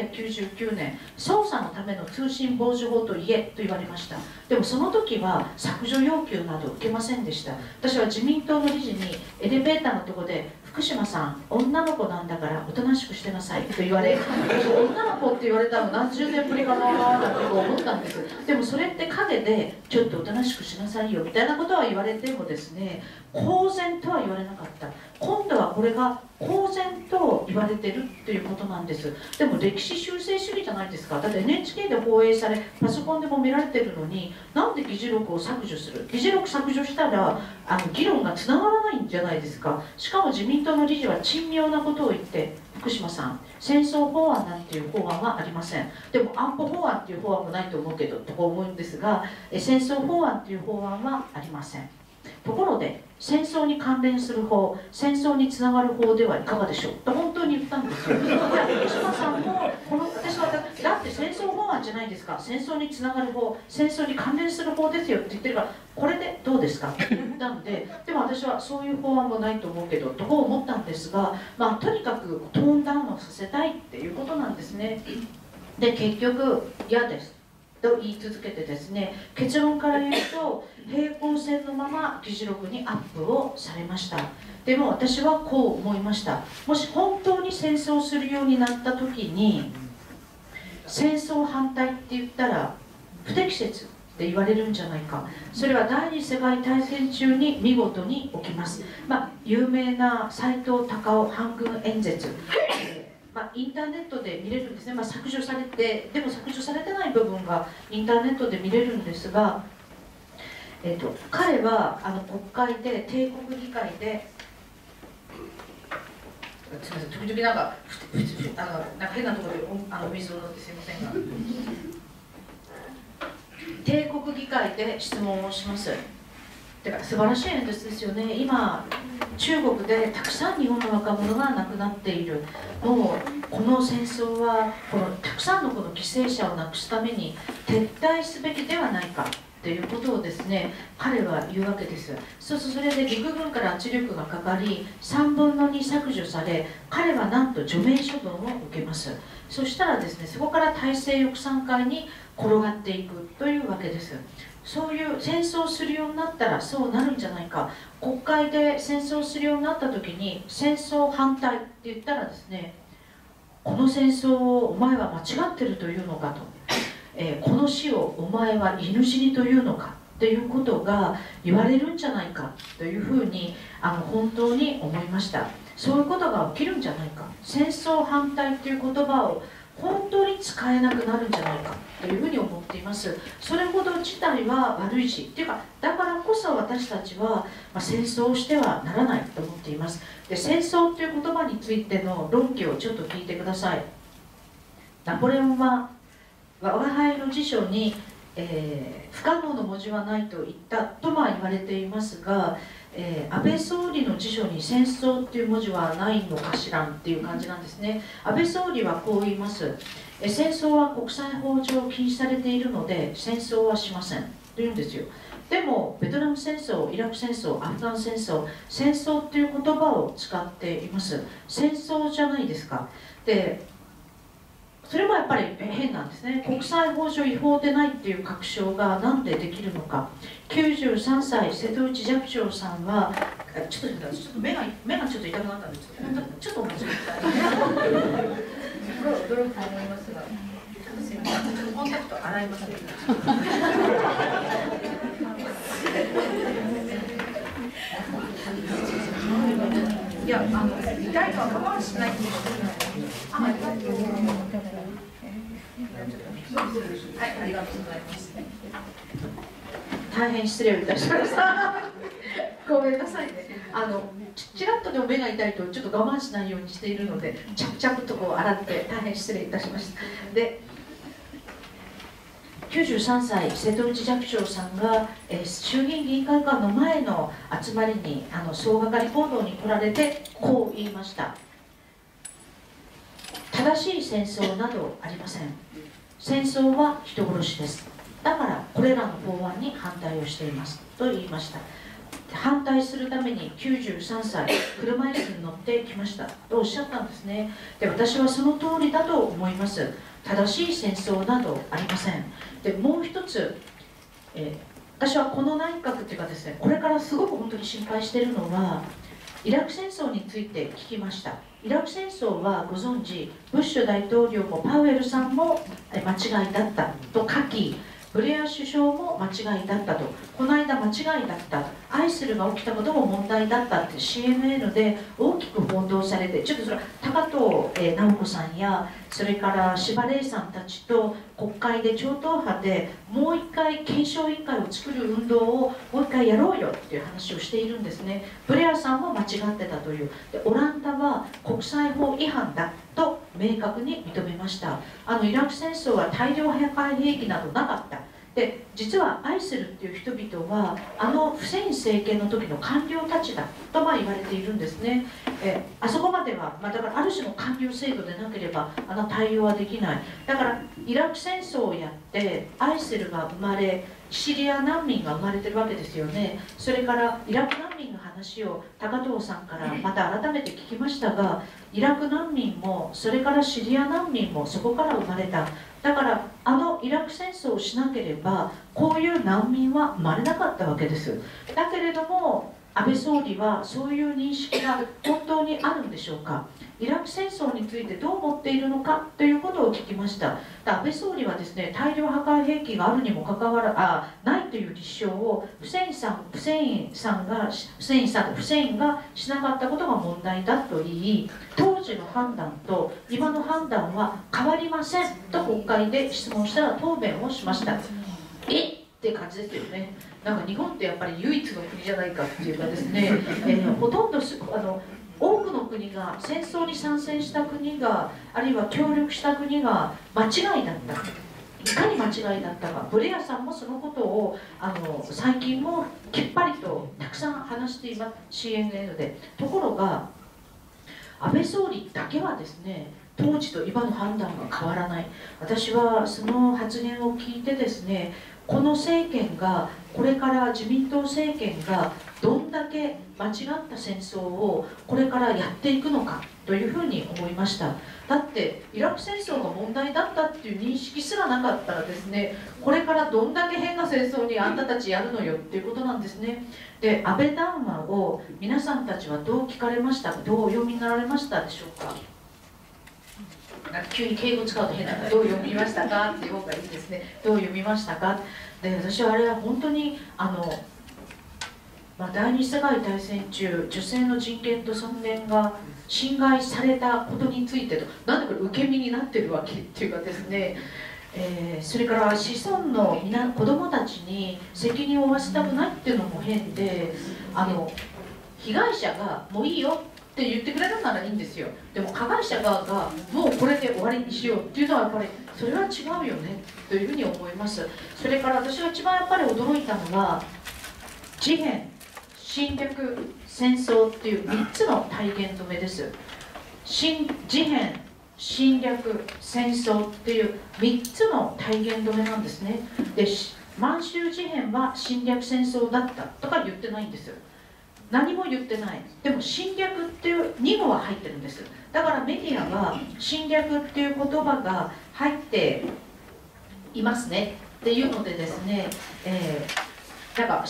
1999年、捜査のための通信傍受法と言えと言われました。でもその時は削除要求など受けませんでした。私は自民党の理事にエレベーターのところで福島さん、女の子なんだからおとなしくしてなさいと言われ、女の子って言われたの何十年ぶりかななんて思ったんです。でもそれって陰でちょっとおとなしくしなさいよみたいなことは言われてもですね、公然とは言われなかった。今度はこれが公然と言われてるっていうことなんです。でも歴史修正主義じゃないですか。だって NHK で放映され、パソコンでも見られてるのに、なんで議事録を削除する？議事録削除したら議論がつながらないんじゃないですか。しかも自民党の理事は珍妙なことを言って、福島さん、戦争法案なんていう法案はありません。でも安保法案っていう法案もないと思うけどとか思うんですが、戦争法案っていう法案はありません。ところで戦争に関連する法、戦争につながる法ではいかがでしょうと本当に言ったんですよ。いや福島さんも私はだって戦争法案じゃないですか、戦争につながる法、戦争に関連する法ですよって言ってるから、これでどうですかって言ったんで、でも私はそういう法案もないと思うけどと思ったんですが、とにかくトーンダウンをさせたいっていうことなんですね。で結局嫌ですと言い続けてですね、結論から言うと平行線のまま議事録にアップをされました。でも私はこう思いました。もし本当に戦争するようになった時に、戦争反対って言ったら不適切って言われるんじゃないか。それは第二次世界大戦中に見事に起きます。有名な斉藤隆夫反軍演説、インターネットで見れるんですね。削除されて、でも削除されてない部分がインターネットで見れるんですが、彼は国会で、帝国議会で、すみません、時々なんか変なところでお水を飲んですいませんが、帝国議会で質問をします。だから素晴らしい演説ですよね。今中国でたくさん日本の若者が亡くなっている。もうこの戦争はたくさんのこの犠牲者をなくすために撤退すべきではないかということをですね、彼は言うわけです。そうするとそれで陸軍から圧力がかかり3分の2削除され、彼はなんと除名処分を受けます。そしたらですね、そこから体制抑散会に転がっていくというわけです。そういう戦争するようになったらそうなるんじゃないか。国会で戦争するようになった時に戦争反対って言ったらですね、この戦争をお前は間違ってるというのかと、この死をお前は犬死にというのかということが言われるんじゃないかというふうに本当に思いました。そういうことが起きるんじゃないか、戦争反対という言葉を本当に使えなくなるんじゃないかというふうに思っています。それほど事態は悪いし、っていうかだからこそ私たちは、戦争をしてはならないと思っています。で、戦争という言葉についての論拠をちょっと聞いてください。ナポレオンは我が輩の辞書に、不可能の文字はないと言ったと言われていますが、安倍総理の辞書に戦争っていう文字はないのかしらんっていう感じなんですね。安倍総理はこう言います。戦争は国際法上禁止されているので戦争はしませんと言うんですよ。でもベトナム戦争、イラク戦争、アフガン戦争、戦争っていう言葉を使っています。戦争じゃないですか。でそれもやっぱり変なんですね。国際法上違法でないっていう確証が何でできるのか。93歳瀬戸内寂聴さんはちょっと目がちょっと痛くなったんでちょっとお待ちください。驚くと思いますが、すいません、ちょっとコンタクト洗います。いや、痛いのは我慢しないと。ありがとう。はい、ありがとうございます。大変失礼をいたしました。ごめんなさいね。ちらっとでも目が痛いとちょっと我慢しないようにしているので、ちゃくちゃくとこう洗って大変失礼いたしました。で、 93歳瀬戸内寂聴さんが、衆議院議員会館の前の集まりに総がかり行動に来られてこう言いました。正しい戦争などありません。戦争は人殺しです。だからこれらの法案に反対をしていますと言いました。反対するために93歳車椅子に乗ってきましたとおっしゃったんですね。で、私はその通りだと思います。正しい戦争などありません。で、もう一つ、私はこの内閣というかですね、これからすごく本当に心配しているのはイラク戦争について聞きました。イラク戦争はご存知、ブッシュ大統領もパウエルさんも間違いだったと書き、ブレア首相も間違いだったと、この間間違いだった、アイセルが起きたことも問題だったって CNN で大きく報道されて、ちょっとそれは高藤直子さんやそれから柴玲さんたちと国会で超党派でもう一回検証委員会を作る運動をもう一回やろうよっていう話をしているんですね。ブレアさんも間違ってたという。で、オランダは国際法違反だと明確に認めました。イラク戦争は大量破壊兵器などなかった。で、実はアイセルっていう人々はフセイン政権の時の官僚たちだと言われているんですね。あそこまでは、だからある種の官僚制度でなければ対応はできない。だからイラク戦争をやってアイセルが生まれ、シリア難民が生まれてるわけですよね。それからイラク難民の話を高藤さんからまた改めて聞きましたが、イラク難民もそれからシリア難民もそこから生まれた。だからイラク戦争をしなければこういう難民は生まれなかったわけです。だけれども安倍総理はそういう認識が本当にあるんでしょうか。イラク戦争についてどう思っているのかということを聞きました。安倍総理はですね、大量破壊兵器があるにもかかわらずないという立証をフセインがしなかったことが問題だと言い、当時の判断と今の判断は変わりませんと国会で質問したら答弁をしました。って感じですよね。なんか日本ってやっぱり唯一の国じゃないかっていうかですね、ほとんど多くの国が戦争に参戦した国が、あるいは協力した国が間違いだった、いかに間違いだったか、ブレアさんもそのことを最近もきっぱりとたくさん話しています、 CNN で。ところが安倍総理だけはですね、当時と今の判断が変わらない。私はその発言を聞いてですね、この政権が、これから自民党政権がどんだけ間違った戦争をこれからやっていくのかというふうに思いました。だってイラク戦争が問題だったっていう認識すらなかったらですね、これからどんだけ変な戦争にあんたたちやるのよっていうことなんですね。で、安倍談話を皆さんたちはどう聞かれましたか、どうお読みになられましたでしょうか。急に敬語使うと変な、どう読みましたかっていう方がいいですね。どう読みましたか。で、私はあれは本当に第二次世界大戦中、女性の人権と尊厳が侵害されたことについてと、なんでこれ受け身になってるわけっていうかですね、それから子孫の子供たちに責任を負わせたくないっていうのも変で、被害者がもういいよって言ってくれるならいいんですよ。でも加害者側がもうこれで終わりにしようっていうのはやっぱりそれは違うよねというふうに思います。それから私が一番やっぱり驚いたのは、事変、侵略、戦争っていう3つの体現止めです。事変、侵略、戦争っていう3つの体現止めなんですね。で、満州事変は侵略戦争だったとか言ってないんですよ。何も言ってない。でも侵略っていう2語は入ってるんです。だからメディアは侵略っていう言葉が入っていますねっていうのでですね、だから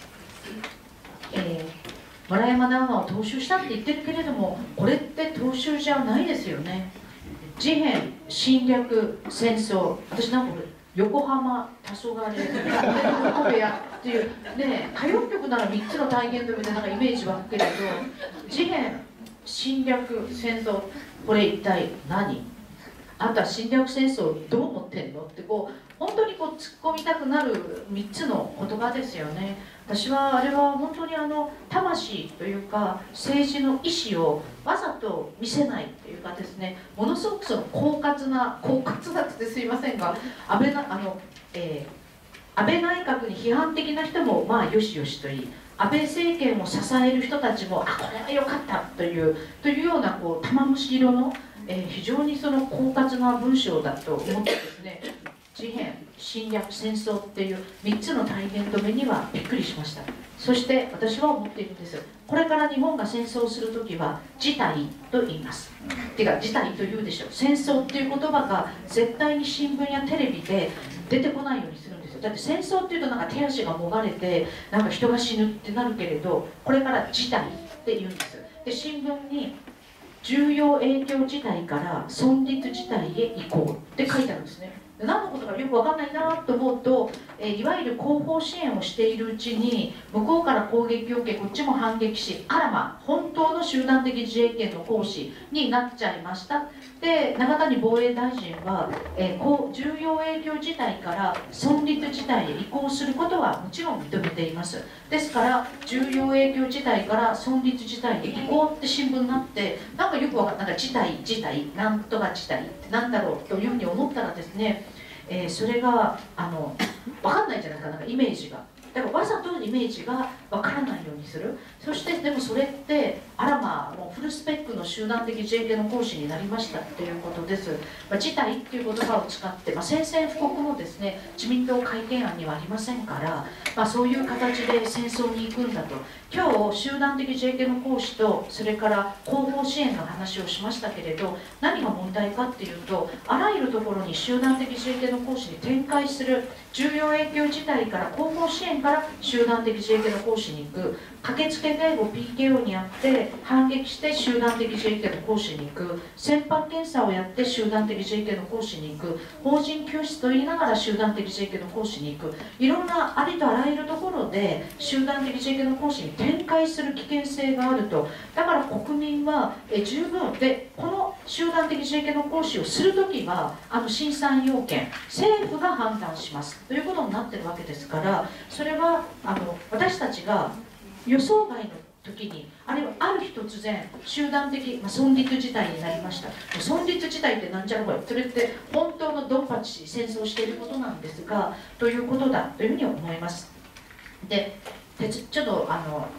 村山談話を踏襲したって言ってるけれども、これって踏襲じゃないですよね。事変、侵略、戦争、私なんかこれ横浜、黄昏、神戸やっていうね、歌謡曲なら3つの体現止めでなんかイメージ湧くけれど、事変、侵略、戦争、これ一体何？あんた侵略戦争どう思ってんのって本当に突っ込みたくなる3つの言葉ですよね。私はあれは本当に魂というか政治の意思をわざと見せないというかですね、ものすごくその狡猾なってすいませんが、 安倍内閣に批判的な人もまあよしよしといい、安倍政権を支える人たちもこれは良かったというようなこう玉虫色の、非常にその狡猾な文章だと思ってですね、事変、侵略、戦争っていう3つの体現止めにはびっくりしました。そして私は思っているんです。これから日本が戦争をするときは事態と言います。てか事態と言うでしょう。戦争っていう言葉が絶対に新聞やテレビで出てこないようにするんですよ。だって戦争っていうとなんか手足がもがれてなんか人が死ぬってなるけれど、これから事態って言うんです。で新聞に重要影響事態から存立事態へ移行って書いてあるんですね。何のことかよく分かんないなと思うと、いわゆる後方支援をしているうちに向こうから攻撃を受けこっちも反撃し、あらま本当の集団的自衛権の行使になっちゃいました。で永谷防衛大臣は、重要影響事態から存立事態へ移行することはもちろん認めています。ですから重要影響事態から存立事態へ移行って新聞になって、なんかよく分かんない、なんか事態なんとか事態ってなんだろうというふうに思ったらですね、それが分かんないじゃないか、なんかイメージが。だからわざとイメージが分からないようにする。そしてでもそれってあらまあもうフルスペックの集団的自衛権の行使になりましたっていうことです。事態っていう言葉を使って、宣戦布告もですね自民党改憲案にはありませんから、そういう形で戦争に行くんだと。今日集団的自衛権の行使とそれから後方支援の話をしましたけれど、何が問題かっていうと、あらゆるところに集団的自衛権の行使に展開する、重要影響事態から後方支援から集団的自衛権の行使に行く、駆けつけ警護 PKO にあって反撃して集団的自衛権の行使に行く、船舶検査をやって集団的自衛権の行使に行く、邦人救出と言いながら集団的自衛権の行使に行く、いろんなありとあらゆるところで集団的自衛権の行使に展開する危険性があると。だから国民は十分で、この集団的自衛権の行使をするときは新3要件政府が判断しますということになってるわけですから、それは私たちが予想外の時に、あるいはある日突然集団的、存立事態になりました。存立事態ってなんじゃらほい、それって本当のドンパチ戦争していることなんですが、ということだというふうに思います。でちょっと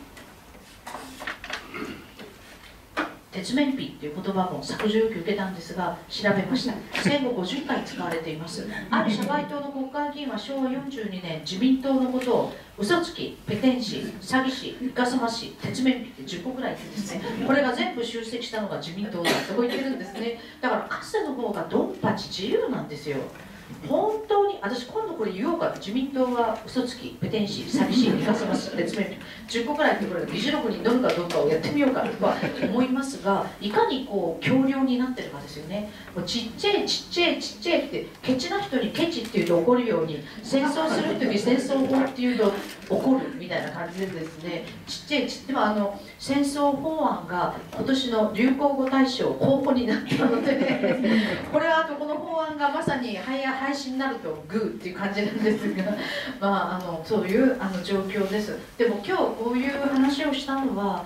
鉄面皮っていう言葉も削除要求受けたんですが調べました。戦後50回使われています。ある社会党の国会議員は昭和42年自民党のことを嘘つき、ペテン師、詐欺師、イカサマ師、鉄面皮って10個ぐらい言ってですね、これが全部集積したのが自民党だと言ってるんですね。だからかつての方がドンパチ自由なんですよ。本当に私今度これ言おうか、自民党は嘘つき、ペテン師、詐欺師、イカサマ師、鉄面皮10個ぐらいってこれ議事録に載るかどうかをやってみようかとは思いますが、いかにこう強量になってるかですよね。もうちっちゃいちっちゃいちっちゃいってケチな人にケチっていうと怒るように、戦争する時戦争法っていうと怒るみたいな感じでですね、ちっちゃいでも戦争法案が今年の流行語大賞候補になったのでこれはこの法案がまさに廃止になるとグーっていう感じなんですがそういう状況です。でも今日こういう話をしたのは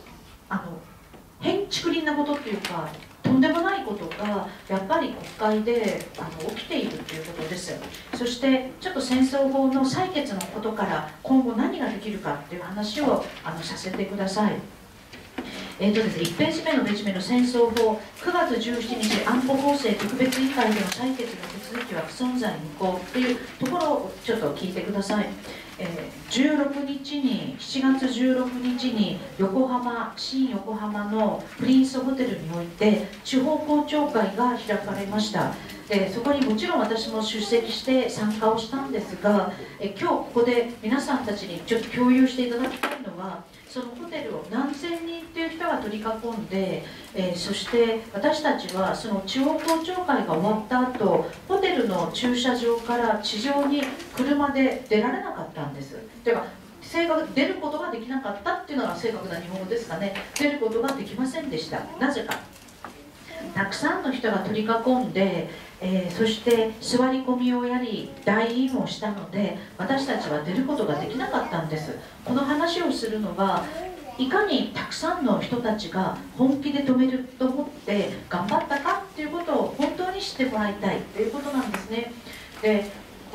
変竹林なことっていうかとんでもないことがやっぱり国会で起きているということです。そしてちょっと戦争法の採決のことから今後何ができるかっていう話をさせてください。ですね、1ページ目のページ目の戦争法、9月17日安保法制特別委員会での採決の手続きは不存在無効というところをちょっと聞いてください。7月16日に新横浜のプリンスホテルにおいて地方公聴会が開かれました。そこにもちろん私も出席して参加をしたんですが、今日ここで皆さんたちにちょっと共有していただきたいのは、そのホテルを何千人っていう人が取り囲んで、そして私たちはその地方公聴会が終わった後、ホテルの駐車場から地上に車で出られなかったんです。てか出ることができなかったっていうのが正確な日本語ですかね。出ることができませんでした。なぜか、たくさんの人が取り囲んで、そして座り込みをやり代飲をしたので私たちは出ることができなかったんです。この話をするのはいかにたくさんの人たちが本気で止めると思って頑張ったかっていうことを本当に知ってもらいたいということなんですね。で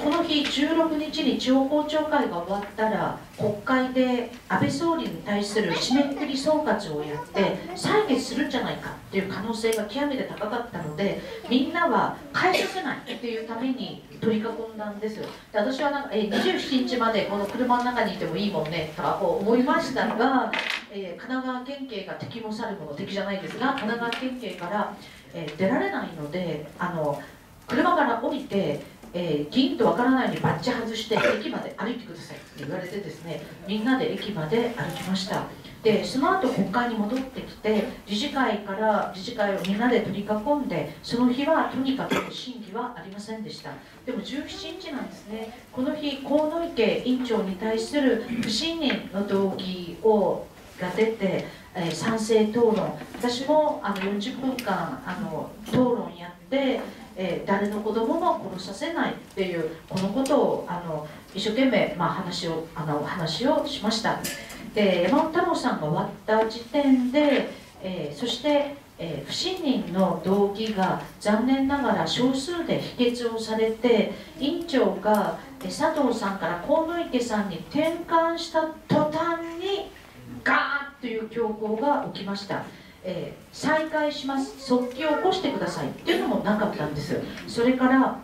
この日16日に地方公聴会が終わったら国会で安倍総理に対する締めくくり総括をやって採決するんじゃないかっていう可能性が極めて高かったので、みんなは返させないっていうために取り囲んだんです。で私はなんか27日までこの車の中にいてもいいもんねとか思いましたが、神奈川県警が敵もさるもの、敵じゃないですが神奈川県警から、出られないので車から降りて議員とわからないようにバッジ外して駅まで歩いてくださいって言われてですね、みんなで駅まで歩きました。でその後国会に戻ってきて理事会をみんなで取り囲んで、その日はとにかく審議はありませんでした。でも17日なんですね。この日鴻池委員長に対する不信任の動議が出て、賛成討論、私も40分間討論やって、誰の子供も殺させないっていうこのことを一生懸命、話をしました。で山本太郎さんが終わった時点で、そして、不信任の動議が残念ながら少数で否決をされて、委員長が佐藤さんから鴻池さんに転換した途端にガーッという強行が起きました。再開します、速記を起こしてくださいっていうのもなかったんです。それから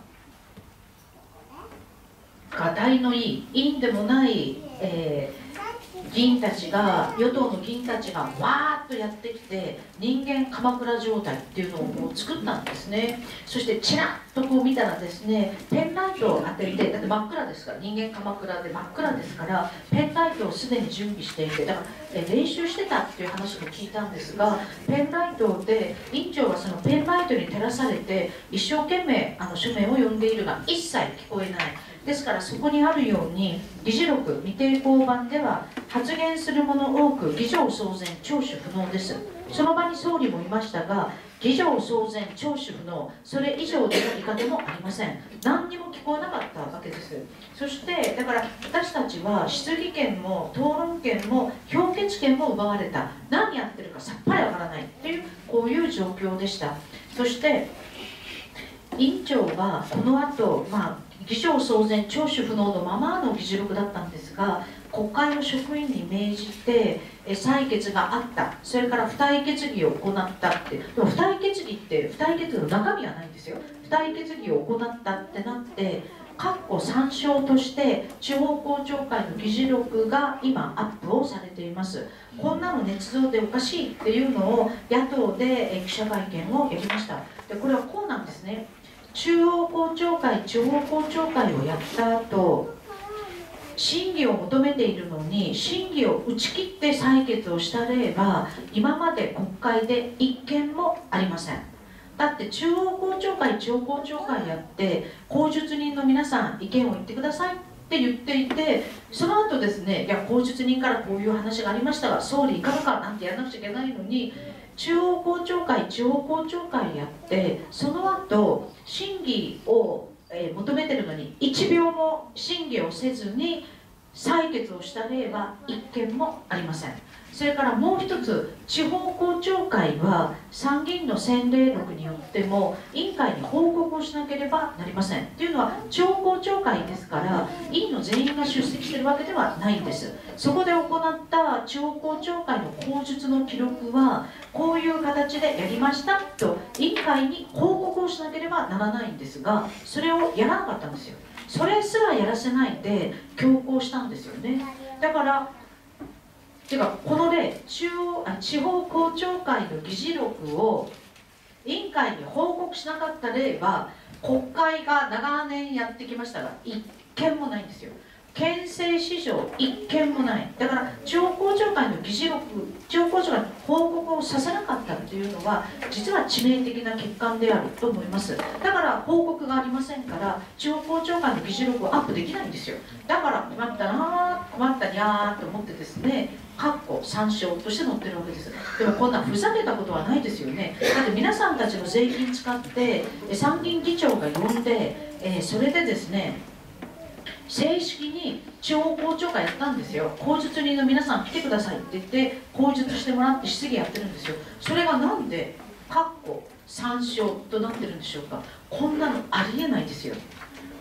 がたいのいい委員でもない、議員たちが与党の議員たちがわーっとやってきて、人間鎌倉状態っていうのをもう作ったんですね。そしてちらっとこう見たらですね、ペンライトを当てて、だって真っ暗ですから、人間鎌倉で真っ暗ですから、ペンライトをすでに準備していて、だから練習してたっていう話も聞いたんですが、ペンライトで委員長はそのペンライトに照らされて一生懸命書面を読んでいるが一切聞こえない。ですからそこにあるように議事録未定稿版では発言するもの多く議場騒然聴取不能です。その場に総理もいましたが、議場騒然聴取不能、それ以上での言い方もありません。何にも聞こえなかったわけです。そしてだから私たちは質疑権も討論権も評決権も奪われた、何やってるかさっぱりわからないっていうこういう状況でした。そして委員長はこの後、議場騒然聴取不能のままの議事録だったんですが、国会の職員に命じて採決があった、それから付帯決議を行ったって、でも付帯決議って付帯決議の中身はないんですよ。付帯決議を行ったってなって、括弧参照として地方公聴会の議事録が今アップをされています。こんなの捏造でおかしいっていうのを野党で記者会見をやりました。でこれはこうなんですね。中央公聴会、地方公聴会をやった後、審議を求めているのに審議を打ち切って採決をした例は今まで国会で一件もありません。だって中央公聴会、地方公聴会やって公述人の皆さん意見を言ってくださいって言っていて、その後ですね、いや公述人からこういう話がありましたが総理いかがかなんてやらなくちゃいけないのに、中央公聴会、地方公聴会やってその後審議を求めてるのに1秒も審議をせずに採決をした例は1件もありません。それからもう一つ、地方公聴会は参議院の選例録によっても委員会に報告をしなければなりません。というのは地方公聴会ですから委員の全員が出席しているわけではないんです。そこで行った地方公聴会の口述の記録はこういう形でやりましたと委員会に報告をしなければならないんですが、それをやらなかったんですよ。それすらやらせないで強行したんですよね。だからこの例、地方公聴会の議事録を委員会に報告しなかった例は国会が長年やってきましたが一件もないんですよ。憲政史上一件もない。だから地方公聴会の議事録、地方公聴会の報告をさせなかったっていうのは実は致命的な欠陥であると思います。だから報告がありませんから地方公聴会の議事録をアップできないんですよ。だから困ったなー、困ったにゃーと思ってですね、括弧参照として載ってるわけです。でもこんなふざけたことはないですよね。だって皆さんたちの税金使って参議院議長が呼んで、それでですね正式に地方公聴会やったんですよ。口述人の皆さん来てくださいって言って口述してもらって質疑やってるんですよ。それがなんで括弧参照となってるんでしょうか。こんなのありえないですよ。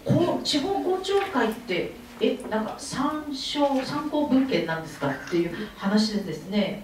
地方公聴会ってなんか参考文献なんですかっていう話でですね、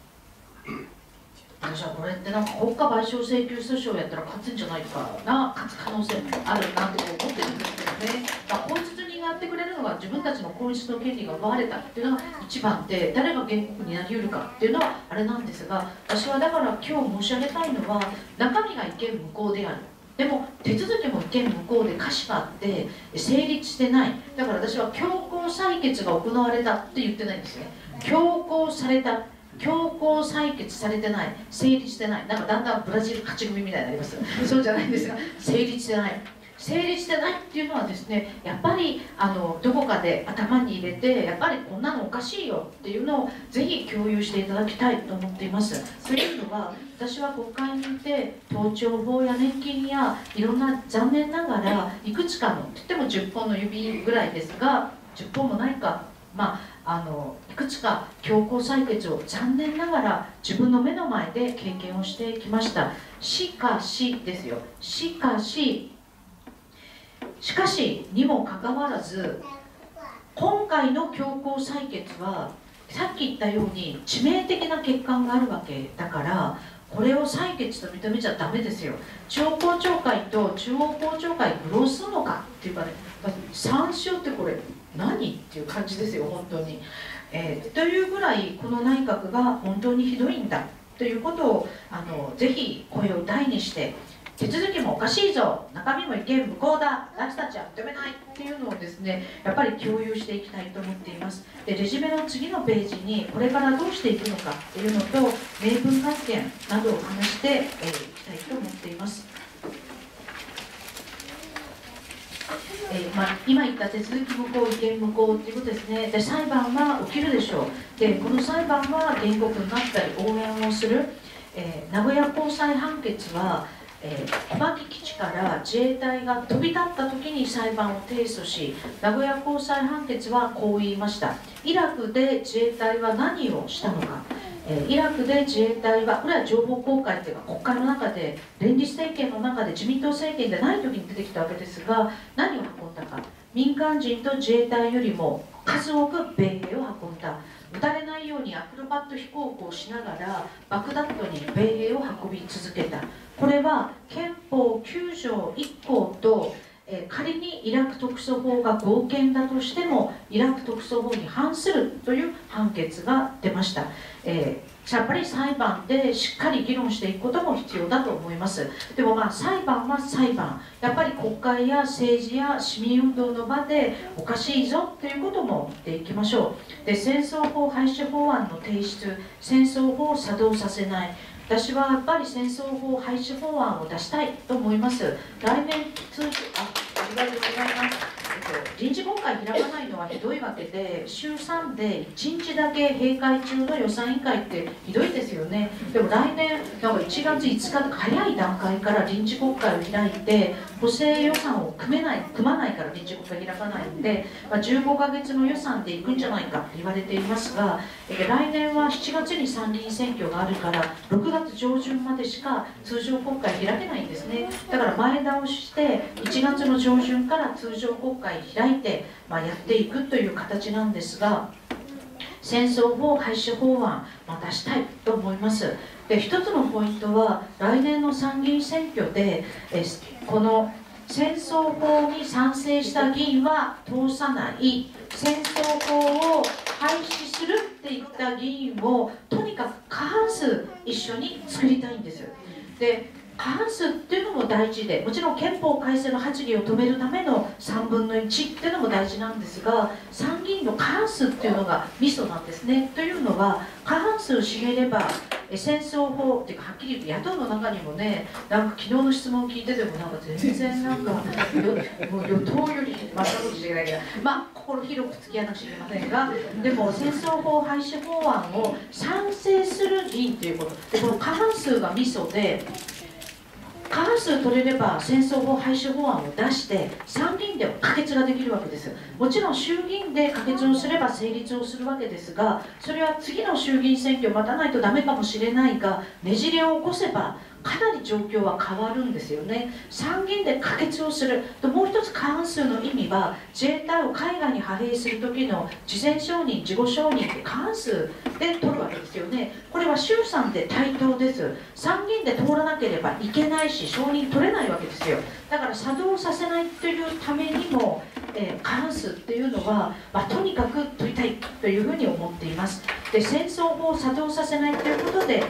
私はこれってなんか国家賠償請求訴訟やったら勝つんじゃないかな、勝つ可能性あるなんて思ってるんですけどね、公実人がやってくれるのが自分たちの皇室の権利が奪われたっていうのが一番で、誰が原告になりうるかっていうのはあれなんですが、私はだから今日申し上げたいのは、中身が違憲無効である。でも手続きも違憲無効で瑕疵があって成立してない。だから私は強行採決が行われたって言ってないんですね。強行された、強行採決されてない、成立してない。なんかだんだんブラジル勝ち組みたいになります。そうじゃないんですが、成立してない、成立してないっていうのはですね、やっぱりどこかで頭に入れて、やっぱりこんなのおかしいよっていうのをぜひ共有していただきたいと思っています。というのは、私は国会にいて盗聴法や年金やいろんな、残念ながらいくつかの、といっても10本の指ぐらいですが、10本もないか、いくつか強行採決を残念ながら自分の目の前で経験をしてきました。しかしですよ、しかしにもかかわらず、今回の強行採決はさっき言ったように致命的な欠陥があるわけだから、これを採決と認めちゃダメですよ。地方公聴会と中央公聴会愚弄するのかっていうかね、参照ってこれ何っていう感じですよ、本当に。というぐらいこの内閣が本当にひどいんだということをぜひ声を大にして、手続きもおかしいぞ、中身も違憲無効だ、私たちは認めないっていうのをですね、やっぱり共有していきたいと思っています。でレジュメの次のページにこれからどうしていくのかっていうのと、明文会見などを話していきたいと思っています。今言った手続き無効、違憲無効ということですね。で裁判は起きるでしょう。でこの裁判は原告になったり応援をする、名古屋高裁判決は小牧基地から自衛隊が飛び立った時に裁判を提訴し、名古屋高裁判決はこう言いました。イラクで自衛隊は何をしたのか。イラクで自衛隊は、これは情報公開というか国会の中で、連立政権の中で自民党政権でない時に出てきたわけですが、何を運んだか。民間人と自衛隊よりも数多く米兵を運んだ。撃たれないようにアクロバット飛行をしながら爆弾トに米兵を運び続けた。これは憲法9条1項と、仮にイラク特措法が合憲だとしてもイラク特措法に反するという判決が出ました。やっぱり裁判でしっかり議論していくことも必要だと思います。でも裁判は裁判、やっぱり国会や政治や市民運動の場でおかしいぞということも言っていきましょう。で戦争法廃止法案の提出、戦争法を作動させない。私はやっぱり戦争法廃止法案を出したいと思います。来年通常、ありがとうございます。臨時国会開かないのはひどいわけで、週3で1日だけ閉会中の予算委員会ってひどいですよね。でも来年なんか1月5日とか早い段階から臨時国会を開いて、補正予算を組まないから臨時国会開かないんで、15ヶ月の予算でいくんじゃないかと言われていますが、来年は7月に参議院選挙があるから6月上旬までしか通常国会開けないんですね。だから前倒しして1月の上旬から通常国会開いて、やっていくという形なんですが、戦争法廃止法案、出したいと思います。で一つのポイントは、来年の参議院選挙でこの戦争法に賛成した議員は通さない、戦争法を廃止するって言った議員をとにかく過半数一緒に作りたいんです。で過半数っていうのも大事で、もちろん憲法改正の発議を止めるための3分の1っていうのも大事なんですが、参議院の過半数っていうのがミソなんですね。というのは、過半数占めれば戦争法っていうか、はっきり言って野党の中にもね、なんか昨日の質問を聞いててもなんか全然なんかもう与党よりまたことじゃないけど、心広く付き合わなくちゃいけませんが、でも戦争法廃止法案を賛成する議員ということで、この過半数がミソで、過半数取れれば戦争法廃止法案を出して参議院では可決ができるわけです。もちろん衆議院で可決をすれば成立をするわけですが、それは次の衆議院選挙を待たないとダメかもしれないが、ねじれを起こせばかなり状況は変わるんですよね。参議院で可決をすると、もう一つ過半数の意味は自衛隊を海外に派兵する時の事前承認、事後承認って過半数で取るわけですよね。これは衆参で対等です。参議院で通らなければいけないし、承認取れないわけですよ。だから作動させないというためにも、過半数っていうのは、とにかく取りたいというふうに思っています。で、戦争法を作動させないということで、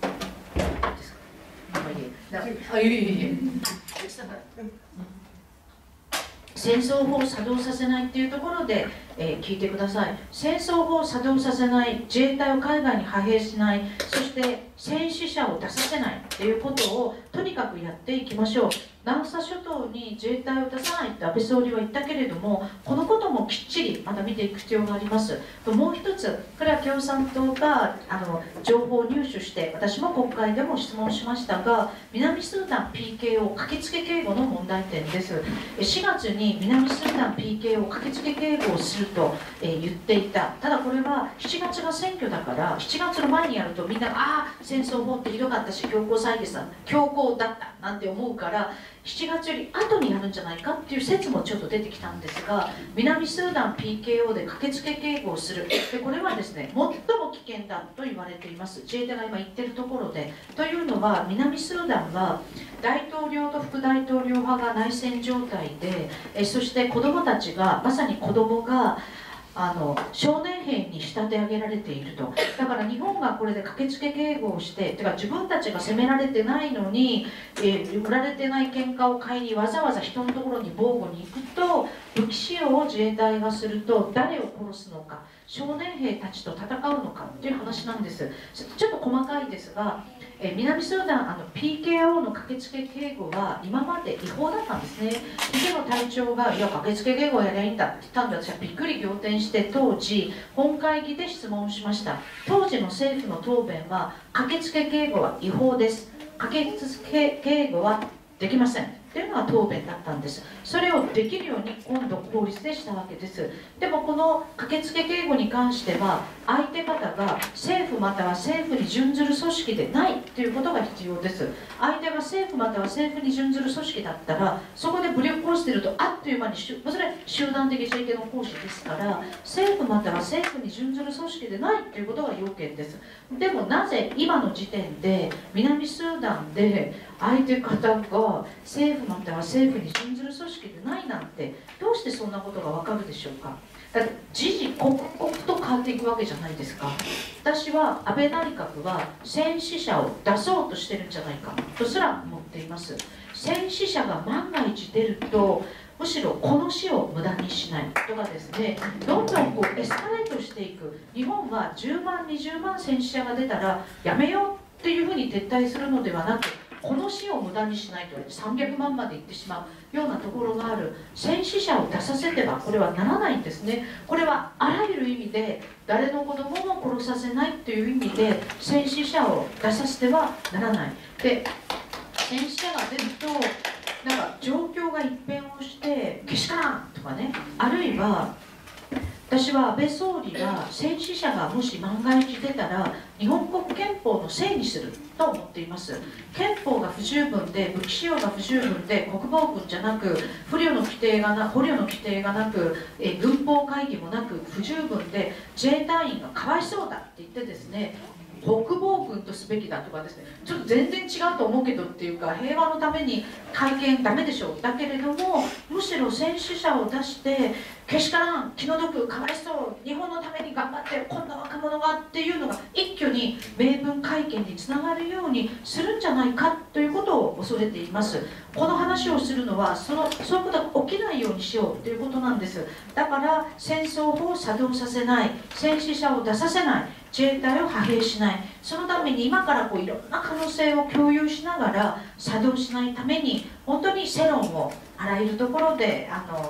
戦争法を作動させないというところで、聞いてください。戦争法を作動させない、自衛隊を海外に派兵しない、そして戦死者を出させないということをとにかくやっていきましょう。南沙諸島に自衛隊を出さないと安倍総理は言ったけれども、このこともきっちりまだ見ていく必要があります。もう一つ、これは共産党が情報を入手して、私も国会でも質問しましたが、南スーダン PKO 駆けつけ警護の問題点です。4月に南スーダン PKO 駆けつけ警護をすると言っていた。ただこれは7月が選挙だから、7月の前にやるとみんなが戦争法ってひどかったし、強硬だったなんて思うから、7月より後にやるんじゃないかっていう説もちょっと出てきたんですが、南スーダン PKO で駆けつけ警護をする。でこれはですね、最も危険だと言われています。自衛隊が今言ってるところで。というのは、南スーダンは大統領と副大統領派が内戦状態で、そして子どもたちが、まさに子どもが少年兵に仕立て上げられていると。だから日本がこれで駆けつけ警護をして、てか自分たちが責められてないのに、売られてない喧嘩を買いにわざわざ人のところに防護に行くと、武器使用を自衛隊がすると誰を殺すのか、少年兵たちと戦うのかっていう話なんです。ちょっと細かいですが、南スーダンPKO の駆けつけ警護は今まで違法だったんですね。池野隊長が「いや駆けつけ警護やりゃいいんだ」って言ったんで、私はびっくり仰天して当時本会議で質問しました。当時の政府の答弁は「駆けつけ警護は違法です」「駆けつけ警護はできません」っていうのが答弁だったんです。それをできるように今度法律でしたわけです。でもこの駆けつけ警護に関しては、相手方が政府または政府に準ずる組織でないということが必要です。相手が政府または政府に準ずる組織だったら、そこで武力行使してるとあっという間にそれは集団的自衛権の行使ですから、政府または政府に準ずる組織でないということが要件です。でもなぜ今の時点で南スーダンで相手方が政府または政府に準ずる組織でないなんて、どうしてそんなことがわかるでしょうか。だって時々刻々と変わっていくわけじゃないですか。私は安倍内閣は戦死者を出そうとしてるんじゃないかとすら思っています。戦死者が万が一出ると、むしろこの死を無駄にしないとかですね、どんどんエスカレートしていく。日本は10万20万戦死者が出たらやめようっていうふうに撤退するのではなく、この死を無駄にしないと300万までいってしまうようなところがある。戦死者を出させてはこれはならないんですね。これはあらゆる意味で誰の子供も殺させないという意味で戦死者を出させてはならない。で、戦死者が出るとなんか状況が一変をしてけしからんとかね、あるいは私は安倍総理が戦死者がもし万が一出たら日本国憲法のせいにすると思っています。憲法が不十分で武器使用が不十分で国防軍じゃなく捕虜の規定がなく軍法会議もなく不十分で自衛隊員がかわいそうだって言ってですね、国防軍とすべきだとかですね、ちょっと全然違うと思うけどっていうか、平和のために会見ダメでしょう。だけれどもむしろ戦死者を出してけしからん、気の毒、かわいそう、日本のために頑張ってるこんな若者がっていうのが一挙に明文会見につながるようにするんじゃないかということを恐れています。この話をするのはそういうことが起きないようにしようということなんです。だから戦争法を作動させない、戦死者を出させない、自衛隊を派兵しない、そのために今からいろんな可能性を共有しながら作動しないために、本当に世論をあらゆるところで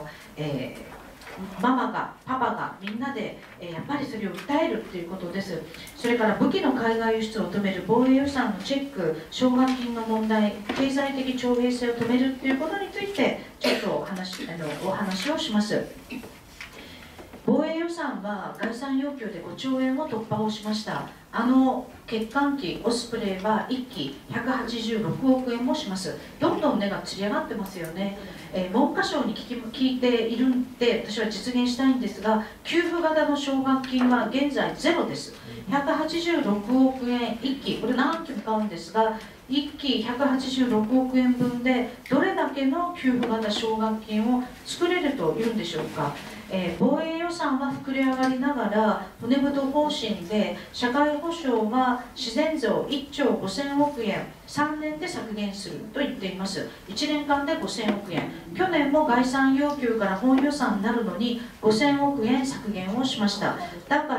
ママがパパがみんなで、やっぱりそれを訴えるということです。それから武器の海外輸出を止める防衛予算のチェック、奨学金の問題、経済的徴兵制を止めるということについてちょっとお話をします。 防衛予算は概算要求で5兆円を突破をしました。欠艦機オスプレイは1機186億円もします。どんどん値がつり上がってますよね。文科省に聞いているんで私は実現したいんですが、給付型の奨学金は現在ゼロです。186億円1機、これ何機も買うんですが、1機186億円分でどれだけの給付型奨学金を作れるというんでしょうか。防衛予算は膨れ上がりながら骨太方針で社会保障は自然増1兆5000億円3年で削減すると言っています。1年間で5000億円、去年も概算要求から本予算になるのに5000億円削減をしました。だから、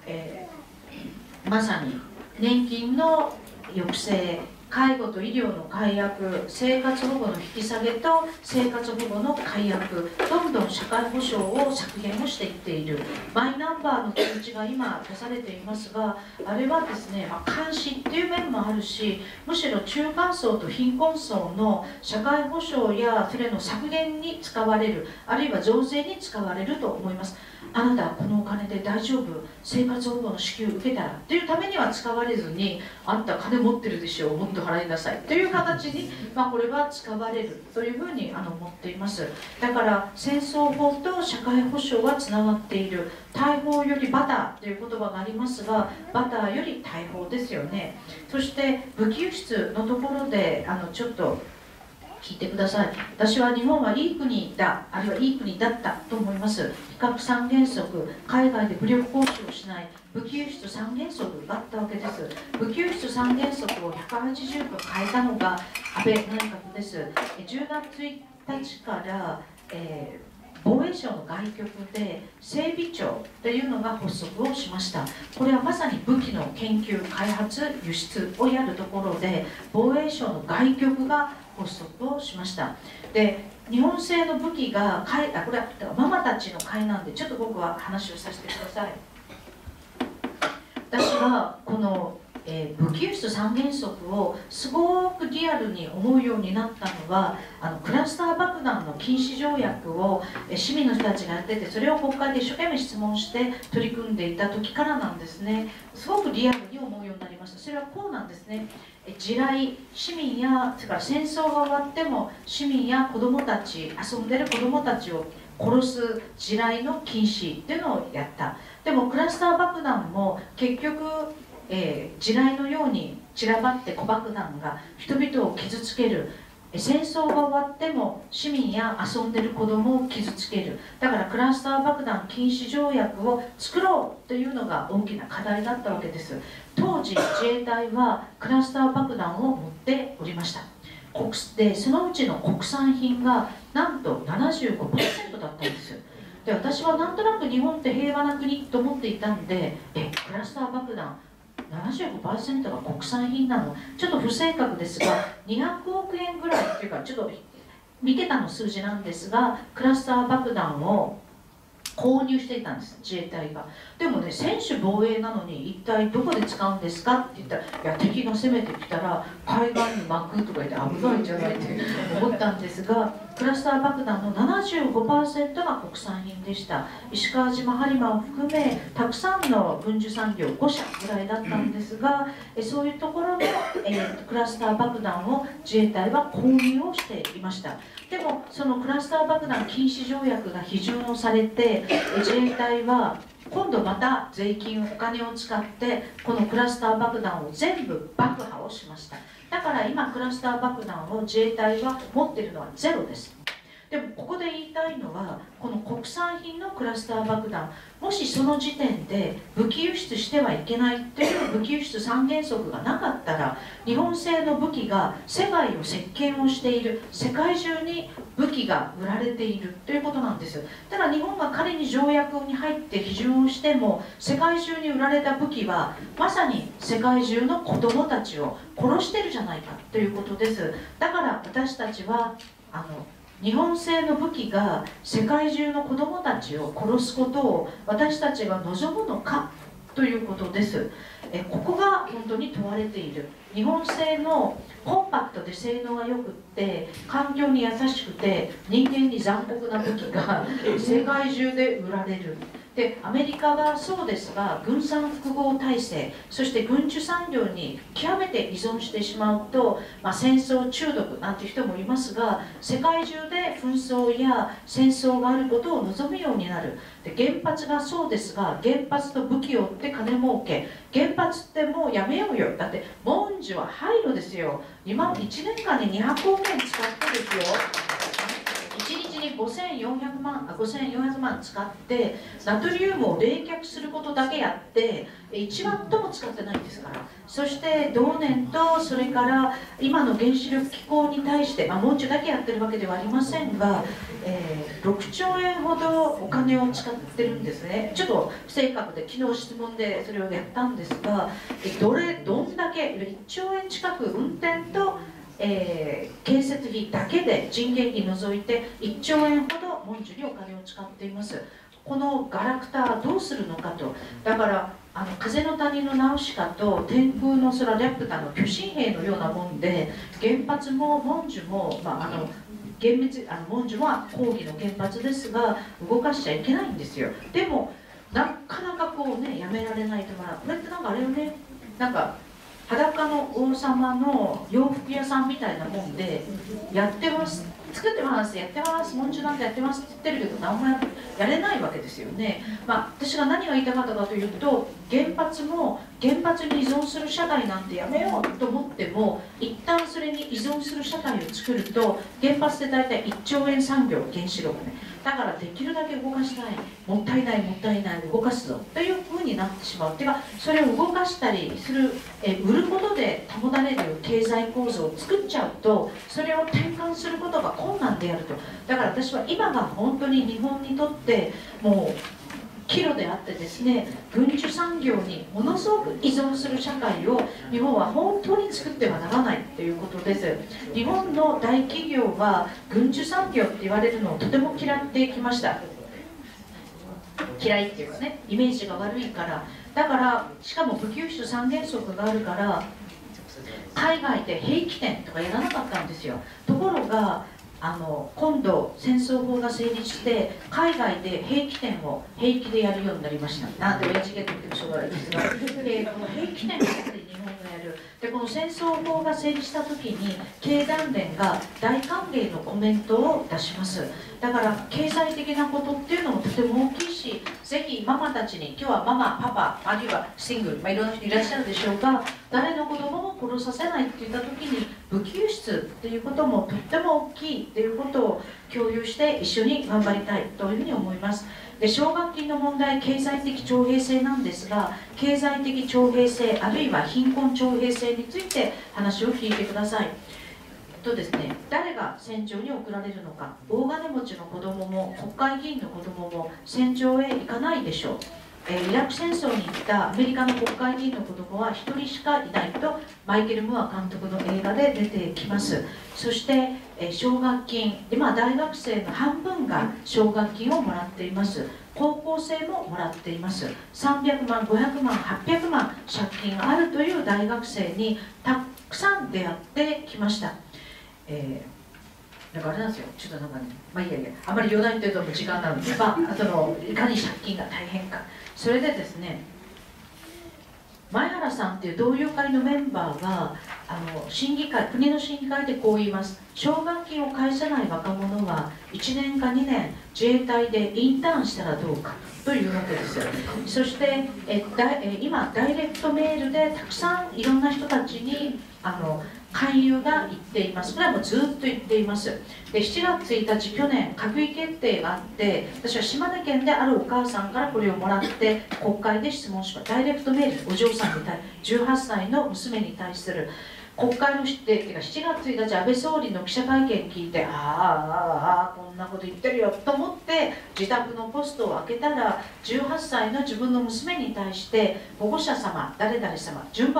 まさに年金の抑制、介護と医療の改悪、生活保護の引き下げと生活保護の改悪、どんどん社会保障を削減をしていっている。マイナンバーの通知が今出されていますが、あれはですね、監視っていう面もあるし、むしろ中間層と貧困層の社会保障やそれの削減に使われる、あるいは増税に使われると思います。あなたこのお金で大丈夫、生活保護の支給受けたらっていうためには使われずに、あんた金持ってるでしょう、もっと払いなさいという形に、これは使われるというふうに思っています。だから戦争法と社会保障はつながっている。大砲よりバターという言葉がありますが、バターより大砲ですよね。そして武器輸出のところでちょっと聞いてください。私は日本はいい国だ、あるいはいい国だったと思います。非核三原則、海外で武力行使をしない、武器輸出三原則があったわけです。武器輸出三原則を180度変えたのが安倍内閣です。10月1日から、防衛省の外局で整備庁というのが発足をしました。これはまさに武器の研究開発輸出をやるところで、防衛省の外局が発足をしました。で、日本製の武器がこれはママたちの会なんで、ちょっと僕は話をさせてください。私はこの武器輸出三原則をすごくリアルに思うようになったのは、クラスター爆弾の禁止条約を市民の人たちがやってて、それを国会で一生懸命質問して取り組んでいた時からなんですね。すごくリアルに思うようになりました。それはこうなんですね。地雷、市民やそれから戦争が終わっても市民や子どもたち、遊んでる子どもたちを殺す地雷の禁止っていうのをやった。でもクラスター爆弾も結局地雷のように散らばって小爆弾が人々を傷つける。戦争が終わっても市民や遊んでる子供を傷つける。だからクラスター爆弾禁止条約を作ろうというのが大きな課題だったわけです。当時自衛隊はクラスター爆弾を持っておりました。でそのうちの国産品がなんと 75% だったんです。で、私はなんとなく日本って平和な国と思っていたんで、クラスター爆弾75% が国産品なの、ちょっと不正確ですが200億円ぐらいっていうか、ちょっと3桁の数字なんですが、クラスター爆弾を購入していたんです、自衛隊が。でもね、専守防衛なのに一体どこで使うんですかって言ったら、いや敵が攻めてきたら海岸に巻くとか言って危ないんじゃないって思ったんですが、クラスター爆弾の 75% が国産品でした。石川島播磨を含めたくさんの軍需産業5社ぐらいだったんですが、そういうところの、クラスター爆弾を自衛隊は購入をしていました。でもそのクラスター爆弾禁止条約が批准をされて、自衛隊は今度また税金、お金を使ってこのクラスター爆弾を全部爆破をしました。だから今クラスター爆弾を自衛隊は持っているのはゼロです。でもここで言いたいのは、この国産品のクラスター爆弾、もしその時点で武器輸出してはいけないという武器輸出三原則がなかったら、日本製の武器が世界を席巻をしている、世界中に武器が売られているということなんです。ただ日本が仮に条約に入って批准をしても、世界中に売られた武器はまさに世界中の子どもたちを殺してるじゃないかということです。だから私たちは日本製の武器が世界中の子どもたちを殺すことを私たちが望むのかということです。ここが本当に問われている。日本製のコンパクトで性能が良くって環境に優しくて人間に残酷な武器が世界中で売られる。でアメリカはそうですが、軍産複合体制、そして軍需産業に極めて依存してしまうと、戦争中毒なんていう人もいますが、世界中で紛争や戦争があることを望むようになる。で原発がそうですが、原発と武器を売って金儲け、原発ってもうやめようよ。だって文殊は廃炉ですよ。今1年間に200億円使ってですよ、1日に5400万使ってナトリウムを冷却することだけやって1ワットも使ってないんですから。そして同年と、それから今の原子力機構に対して、文殊だけやってるわけではありませんが、6兆円ほどお金を使ってるんですね。ちょっと不正確で昨日質問でそれをやったんですが、どんだけ1兆円近く運転と建設費だけで人件費除いて1兆円ほど文殊にお金を使っています。このガラクタどうするのかと。だから風の谷のナウシカと天空の空ラピュタの巨神兵のようなもんで、原発も文殊も、文殊は抗議の原発ですが動かしちゃいけないんですよ。でもなかなかこうね、やめられないとこれってなんかあれよね、なんか裸の王様の洋服屋さんみたいなもんで、やってます、作ってます、やってます、文殊なんてやってますって言ってるけど何もやれないわけですよね。私が何が言いたかったかというと、原発も原発に依存する社会なんてやめようと思っても、一旦それに依存する社会を作ると、原発で大体1兆円産業、原子力ね、だからできるだけ動かしたい、もったいない動かすぞというふうになってしまう。てかそれを動かしたりする、売ることで保たれる経済構造を作っちゃうと、それを転換することが困難であると。だから私は今が本当に日本にとってもう岐路であってですね、軍需産業にものすごく依存する社会を日本は本当に作ってはならないということです。日本の大企業は軍需産業って言われるのをとても嫌ってきました。嫌いっていうかね、イメージが悪いから。だからしかも武器輸出三原則があるから、海外で兵器店とかやらなかったんですよ。ところが今度戦争法が成立して海外で兵器店を平気でやるようになりました。なんで親父が言ってもしょうがないですが、この兵器店をやって日本がやる。でこの戦争法が成立した時に経団連が大歓迎のコメントを出します。だから経済的なことっていうのもとても大きいし、ぜひママたちに、今日はママパパあるいはシングル、いろんな人いらっしゃるでしょうが、誰の子供も殺させないって言った時に武器輸出っていうこともとっても大きいっていうことを共有して一緒に頑張りたいというふうに思います。で奨学金の問題、経済的徴兵制なんですが、経済的徴兵制あるいは貧困徴兵制について話を聞いてください。ですね、誰が戦場に送られるのか。大金持ちの子供も国会議員の子供も戦場へ行かないでしょう。イラク戦争に行ったアメリカの国会議員の子供は1人しかいないとマイケル・ムーア監督の映画で出てきます。そして奨学金、今大学生の半分が奨学金をもらっています。高校生ももらっています。300万500万800万借金があるという大学生にたくさん出会ってきました。だからあれなんですよ、ちょっとなんかね、あまり余談っていうと時間なので、いかに借金が大変か。それでですね、前原さんっていう同友会のメンバーが審議会、国の審議会でこう言います。奨学金を返せない若者は1年か2年自衛隊でインターンしたらどうかというわけですよ。そして今ダイレクトメールでたくさんいろんな人たちに勧誘が言っています。これはもうずっと言っています。で7月1日去年閣議決定があって、私は島根県であるお母さんからこれをもらって国会で質問しました。ダイレクトメール、お嬢さんに対18歳の娘に対する国会のっていうか、7月1日安倍総理の記者会見聞いて、こんなこと言ってるよと思って自宅のポストを開けたら、18歳の自分の娘に対して保護者様誰々様、順番は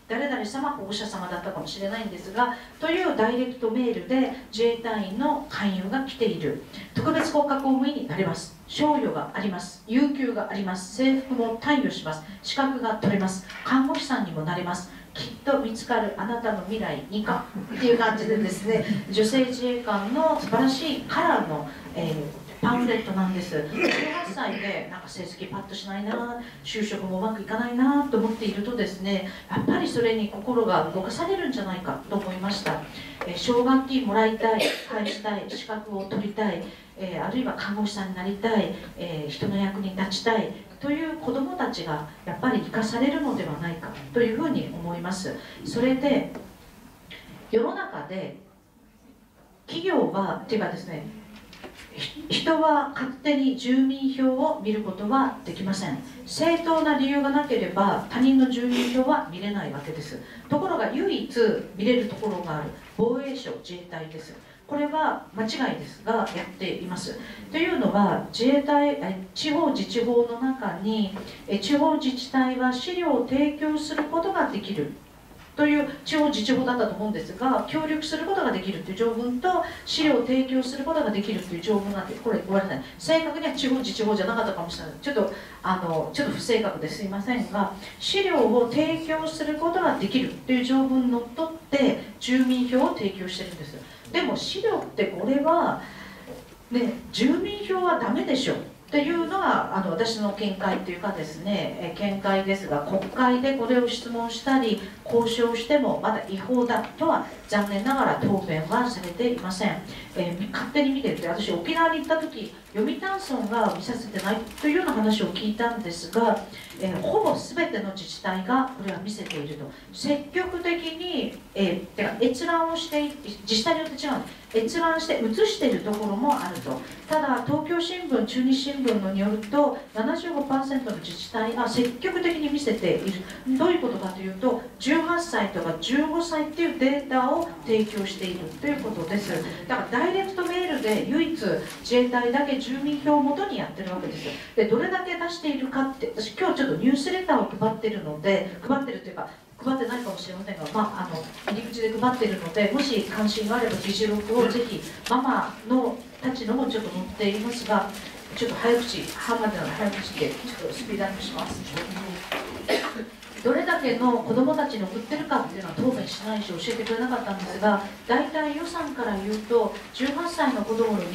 誰々様保護者様だったかもしれないんですが、というダイレクトメールで自衛隊員の勧誘が来ている。特別国家公務員になれます。賞与があります。有給があります。制服も貸与します。資格が取れます。看護師さんにもなれます。きっと見つかるあなたの未来にかっていう感じでですね、女性自衛官の素晴らしいカラーの、パンフレットなんです。18歳でなんか成績パッとしないな、就職もうまくいかないなと思っているとですね、やっぱりそれに心が動かされるんじゃないかと思いました。奨学金もらいたい、返したい、資格を取りたい、あるいは看護師さんになりたい、人の役に立ちたいという子どもたちがやっぱり生かされるのではないかというふうに思います。それで世の中で企業はっていうかですね、人は勝手に住民票を見ることはできません。正当な理由がなければ他人の住民票は見れないわけです。ところが唯一見れるところがある防衛省、自衛隊です。これは間違いですがやっています。というのは自衛隊、地方自治法の中に地方自治体は資料を提供することができるという地方自治法だったと思うんですが、協力することができるという条文と資料を提供することができるという条文があって、これごめんなさい、正確には地方自治法じゃなかったかもしれない、ちょっと不正確ですいませんが、資料を提供することができるという条文にのっとって住民票を提供してるんです。でも資料ってこれはね、住民票はダメでしょっていうのが私の見解というかですね、見解ですが、国会でこれを質問したり交渉してもまだ違法だとは残念ながら答弁はされていません。勝手に見てるって、私沖縄に行った時読谷村が見させてないというような話を聞いたんですが、ほぼ全ての自治体がこれは見せていると。積極的に、閲覧をして自治体によって違う、閲覧して写しているところもあると。ただ東京新聞、中日新聞のによると 75% の自治体が積極的に見せている。どういうことかというと、18歳とか15歳っていうデータを提供しているということです。だからダイレクトメールで唯一自衛隊だけ住民票をもとにやってるわけですよ。でどれだけ出しているかって、私今日ちょっとニュースレターを配ってるので、配ってるというか配ってないかもしれませんが、入り口で配っているので、もし関心があれば議事録をぜひ、ママのたちのもちょっと載っていますが、ちょっと早口、ハンマーでの早口でちょっとスピードアップします。どれだけの子どもたちに送ってるかっていうのは答弁しないし教えてくれなかったんですが、大体予算から言うと18歳の子どもの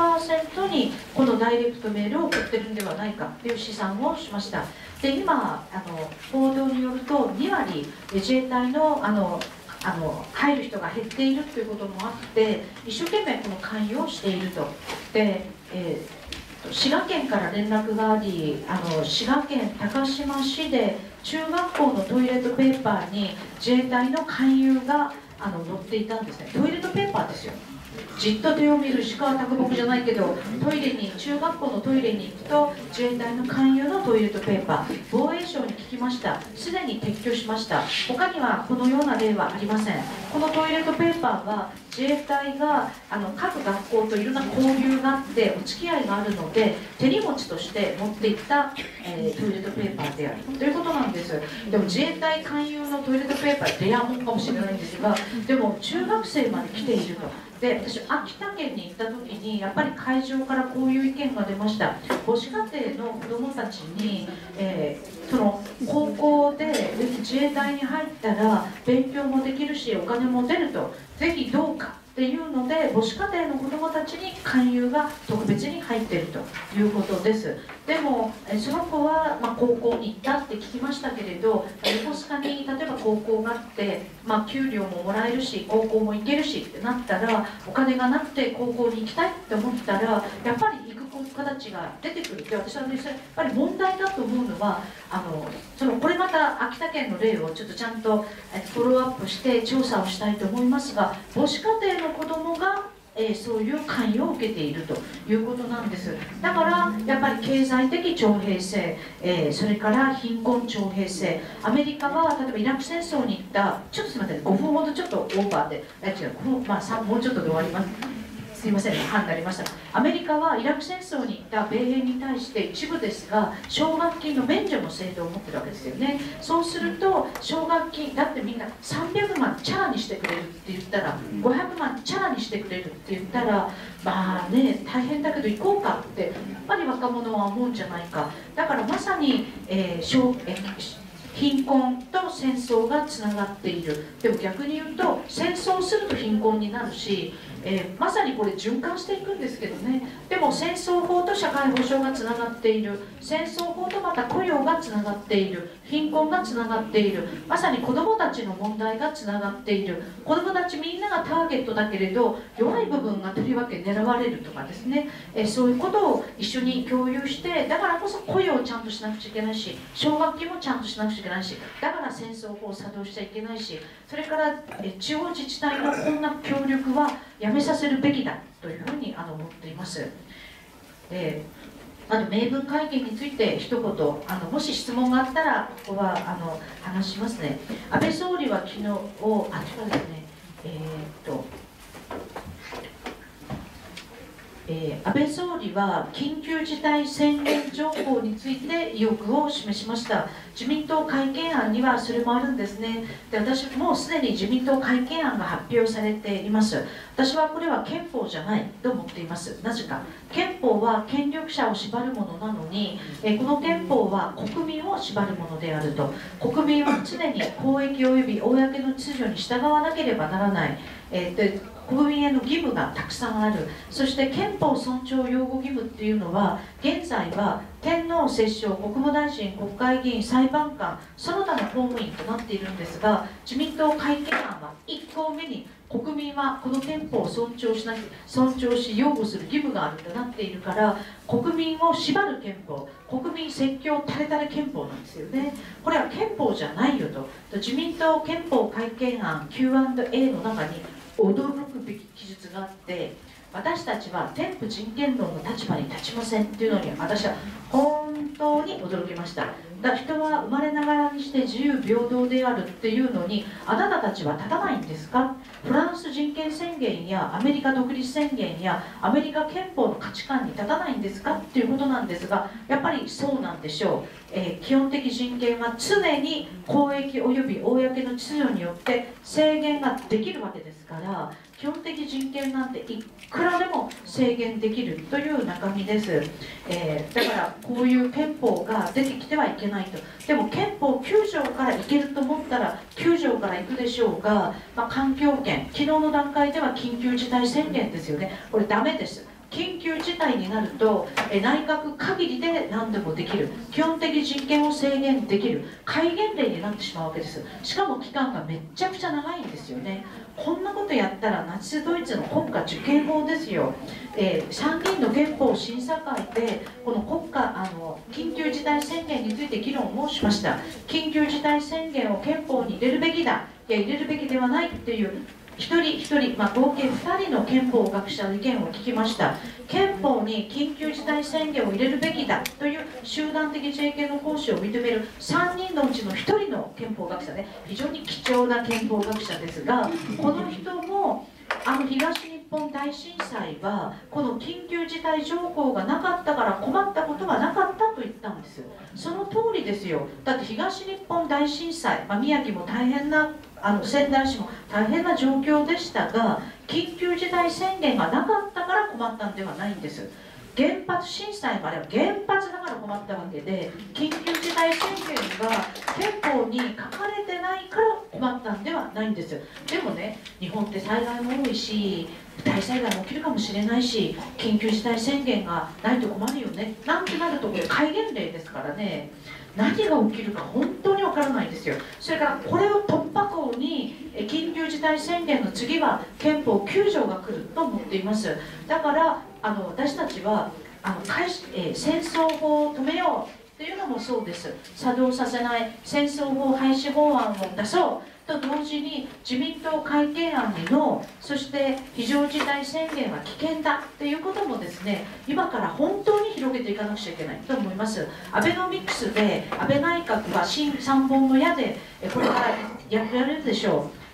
20% にこのダイレクトメールを送ってるんではないかという試算をしました。で今報道によると2割自衛隊の入る人が減っているということもあって、一生懸命この関与をしていると。で、滋賀県から連絡があり、滋賀県高島市で中学校のトイレットペーパーに自衛隊の勧誘が載っていたんですね。トイレットペーパーですよ。じっと手を見る鹿は啄木じゃないけど、トイレに中学校のトイレに行くと自衛隊の勧誘のトイレットペーパー、防衛省に聞きました。すでに撤去しました。他にはこのような例はありません。このトイレットペーパーは自衛隊が各学校といろんな交流があってお付き合いがあるので、手荷物として持っていった、トイレットペーパーであるということなんです。でも自衛隊勧誘のトイレットペーパーレアもんかもしれないんですが、でも中学生まで来ていると。で私秋田県に行った時にやっぱり会場からこういう意見が出ました。母子家庭の子どもたちに、その高校で自衛隊に入ったら勉強もできるしお金も出ると、ぜひどうかっていうので母子家庭の子どもたちに勧誘が特別に入っているということです。でもその子は、高校に行ったって聞きましたけれど、横須賀に例えば高校があって、給料ももらえるし高校も行けるしってなったら、お金がなくて高校に行きたいって思ったらやっぱり行く子たちが出てくるって、私はねやっぱり問題だと思うのは、これまた秋田県の例をちょっとちゃんとフォローアップして調査をしたいと思いますが、母子家庭の子どもがそういう関与を受けているということなんです。だからやっぱり経済的徴兵制、それから貧困徴兵制、アメリカは例えばイラク戦争に行った、ちょっとすみません5分ほどちょっとオーバーで、違うもうちょっとで終わります。 すいません、歯になりました。アメリカはイラク戦争に行った米兵に対して一部ですが奨学金の免除の制度を持ってるわけですよね。そうすると奨学金だってみんな300万チャラにしてくれるって言ったら、500万チャラにしてくれるって言ったら、まあね大変だけど行こうかってやっぱり若者は思うんじゃないか。だからまさに、貧困と戦争がつながっている。でも逆に言うと戦争すると貧困になるし、まさにこれ循環していくんですけどね。でも戦争法と社会保障がつながっている、戦争法とまた雇用がつながっている、貧困がつながっている、まさに子どもたちの問題がつながっている。子どもたちみんながターゲットだけれど弱い部分がとりわけ狙われるとかですね、そういうことを一緒に共有して、だからこそ雇用をちゃんとしなくちゃいけないし、奨学金もちゃんとしなくちゃいけないし、だから戦争法を作動しちゃいけないし、それから地方自治体のこんな協力はやめさせるべきだというふうに思っています。あと明文会見について一言もし質問があったらここは話しますね。安倍総理は昨日違うですね安倍総理は緊急事態宣言情報について意欲を示しました。自民党改憲案にはそれもあるんですね。で、私もうすでに自民党改憲案が発表されています。私はこれは憲法じゃないと思っています。なぜか、憲法は権力者を縛るものなのに、この憲法は国民を縛るものであると。国民は常に公益及び公の秩序に従わなければならない。国民への義務がたくさんある。そして憲法尊重擁護義務っていうのは現在は天皇摂政国務大臣国会議員裁判官その他の公務員となっているんですが、自民党改憲案は1項目に国民はこの憲法を尊重し擁護する義務があるとなっているから、国民を縛る憲法、国民説教タレタレ憲法なんですよね。これは憲法じゃないよと。自民党憲法改憲案 Q&A の中に驚くべき記述があって、私たちは天賦人権論の立場に立ちませんっていうのに私は本当に驚きました。人は生まれながらにして自由平等であるっていうのにあなたたちは立たないんですか。フランス人権宣言やアメリカ独立宣言やアメリカ憲法の価値観に立たないんですかっていうことなんですが、やっぱりそうなんでしょう。基本的人権は常に公益及び公の秩序によって制限ができるわけですから、基本的人権なんていくらでも制限できるという中身です。だからこういう憲法が出てきてはいけないと。でも憲法9条からいけると思ったら9条からいくでしょうが、環境権、昨日の段階では緊急事態宣言ですよね。これダメです。緊急事態になると内閣限りで何でもできる、基本的人権を制限できる戒厳令になってしまうわけです。しかも期間がめっちゃくちゃ長いんですよね。こんなことやったらナチスドイツの国家受刑法ですよ。参議院の憲法審査会でこの緊急事態宣言について議論をしました。緊急事態宣言を憲法に入れるべきだ、いや入れるべきではないっていう一人一人、合計2人の憲法学者の意見を聞きました。憲法に緊急事態宣言を入れるべきだという集団的自衛権の行使を認める3人のうちの1人の憲法学者で、非常に貴重な憲法学者ですが、この人も東日本大震災はこの緊急事態条項がなかったから困ったことはなかったと言ったんです。その通りですよ。だって東日本大震災、宮城も大変な仙台市も大変な状況でしたが、緊急事態宣言がなかったから困ったんではないんです。原発震災もあれは原発だから困ったわけで、緊急事態宣言が憲法に書かれてないから困ったんではないんです。でもね、日本って災害も多いし大災害も起きるかもしれないし、緊急事態宣言がないと困るよねなんてなるとこれ戒厳令ですからね、何が起きるか本当にわからないですよ。それからこれを突破口に緊急事態宣言の次は憲法9条が来ると思っています。だから私たちは戦争法を止めようというのもそうです。作動させない戦争法廃止法案を出そうと同時に自民党改憲案にノー、そして非常事態宣言は危険だということもですね、今から本当に広げていかなくちゃいけないと思います。アベノミクスで安倍内閣は新3本の矢でこれからやられるでしょう。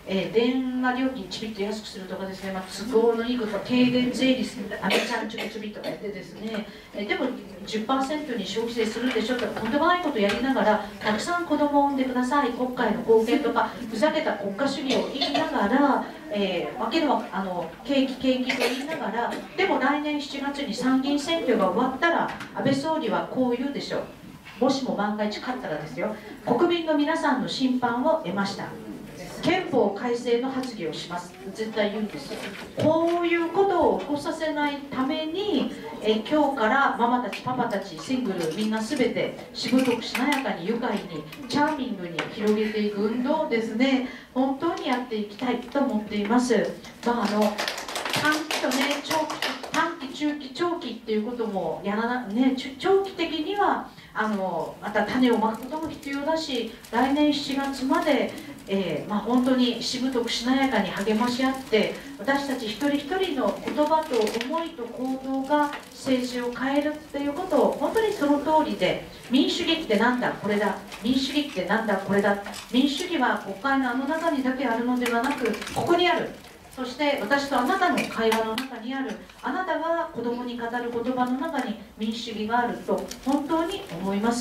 電話料金ちびっと安くするとかですね、都合のいいことは停電税率アメちゃんちょびちょびとかやってですね、でも 10% に消費税するでしょととんでもないことをやりながら、たくさん子供を産んでください、国会の貢献とかふざけた国家主義を言いながら、景気と言いながら、でも来年7月に参議院選挙が終わったら安倍総理はこう言うでしょう。もしも万が一勝ったらですよ、国民の皆さんの審判を得ました、憲法改正の発議をします、絶対言うんですよ。こういうことを起こさせないために今日からママたちパパたちシングルみんな全てしぶとくしなやかに愉快にチャーミングに広げていく運動をですね、本当にやっていきたいと思っています。短期とね、短期中期長期っていうこともやらなね、長期的にはまた種をまくことも必要だし、来年7月まで、本当にしぶとくしなやかに励まし合って、私たち一人一人の言葉と思いと行動が政治を変えるっていうことを本当にその通りで、民主主義ってなんだこれだ、民主主義ってなんだこれだ、民主主義は国会のあの中にだけあるのではなくここにある、そして私とあなたの会話の中にある、あなたが子供に語る言葉の中に民主主義があると本当に思います。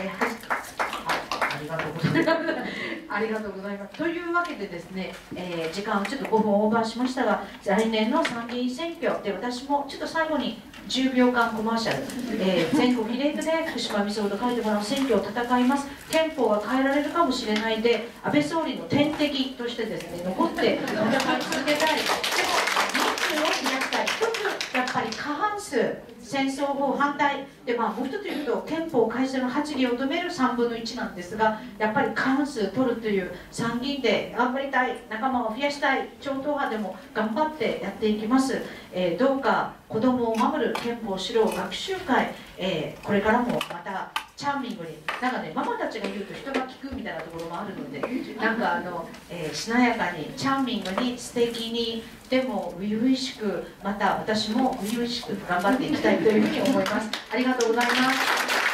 ありがとうございますありがとうございます。というわけでですね、時間をちょっと5分オーバーしましたが、来年の参議院選挙で私もちょっと最後に10秒間コマーシャル、全国比例区で福島みそほど書いてもらう選挙を戦います、憲法が変えられるかもしれないで、安倍総理の天敵としてですね残って戦い続けたい。でも人数を増やしたい。一つやっぱり過半数、戦争法反対で、もう一つ言うと憲法改正の発議を止める3分の1なんですが、やっぱり過半数取るという参議院で頑張りたい、仲間を増やしたい、超党派でも頑張ってやっていきます。どうか子どもを守る憲法指導学習会、これからもまたチャーミングに、なんかね、ママたちが言うと人が聞くみたいなところもあるので、なんかしなやかにチャーミングに素敵に、でも初々しく、また私も初々しく頑張っていきたいというふうに思います。ありがとうございます。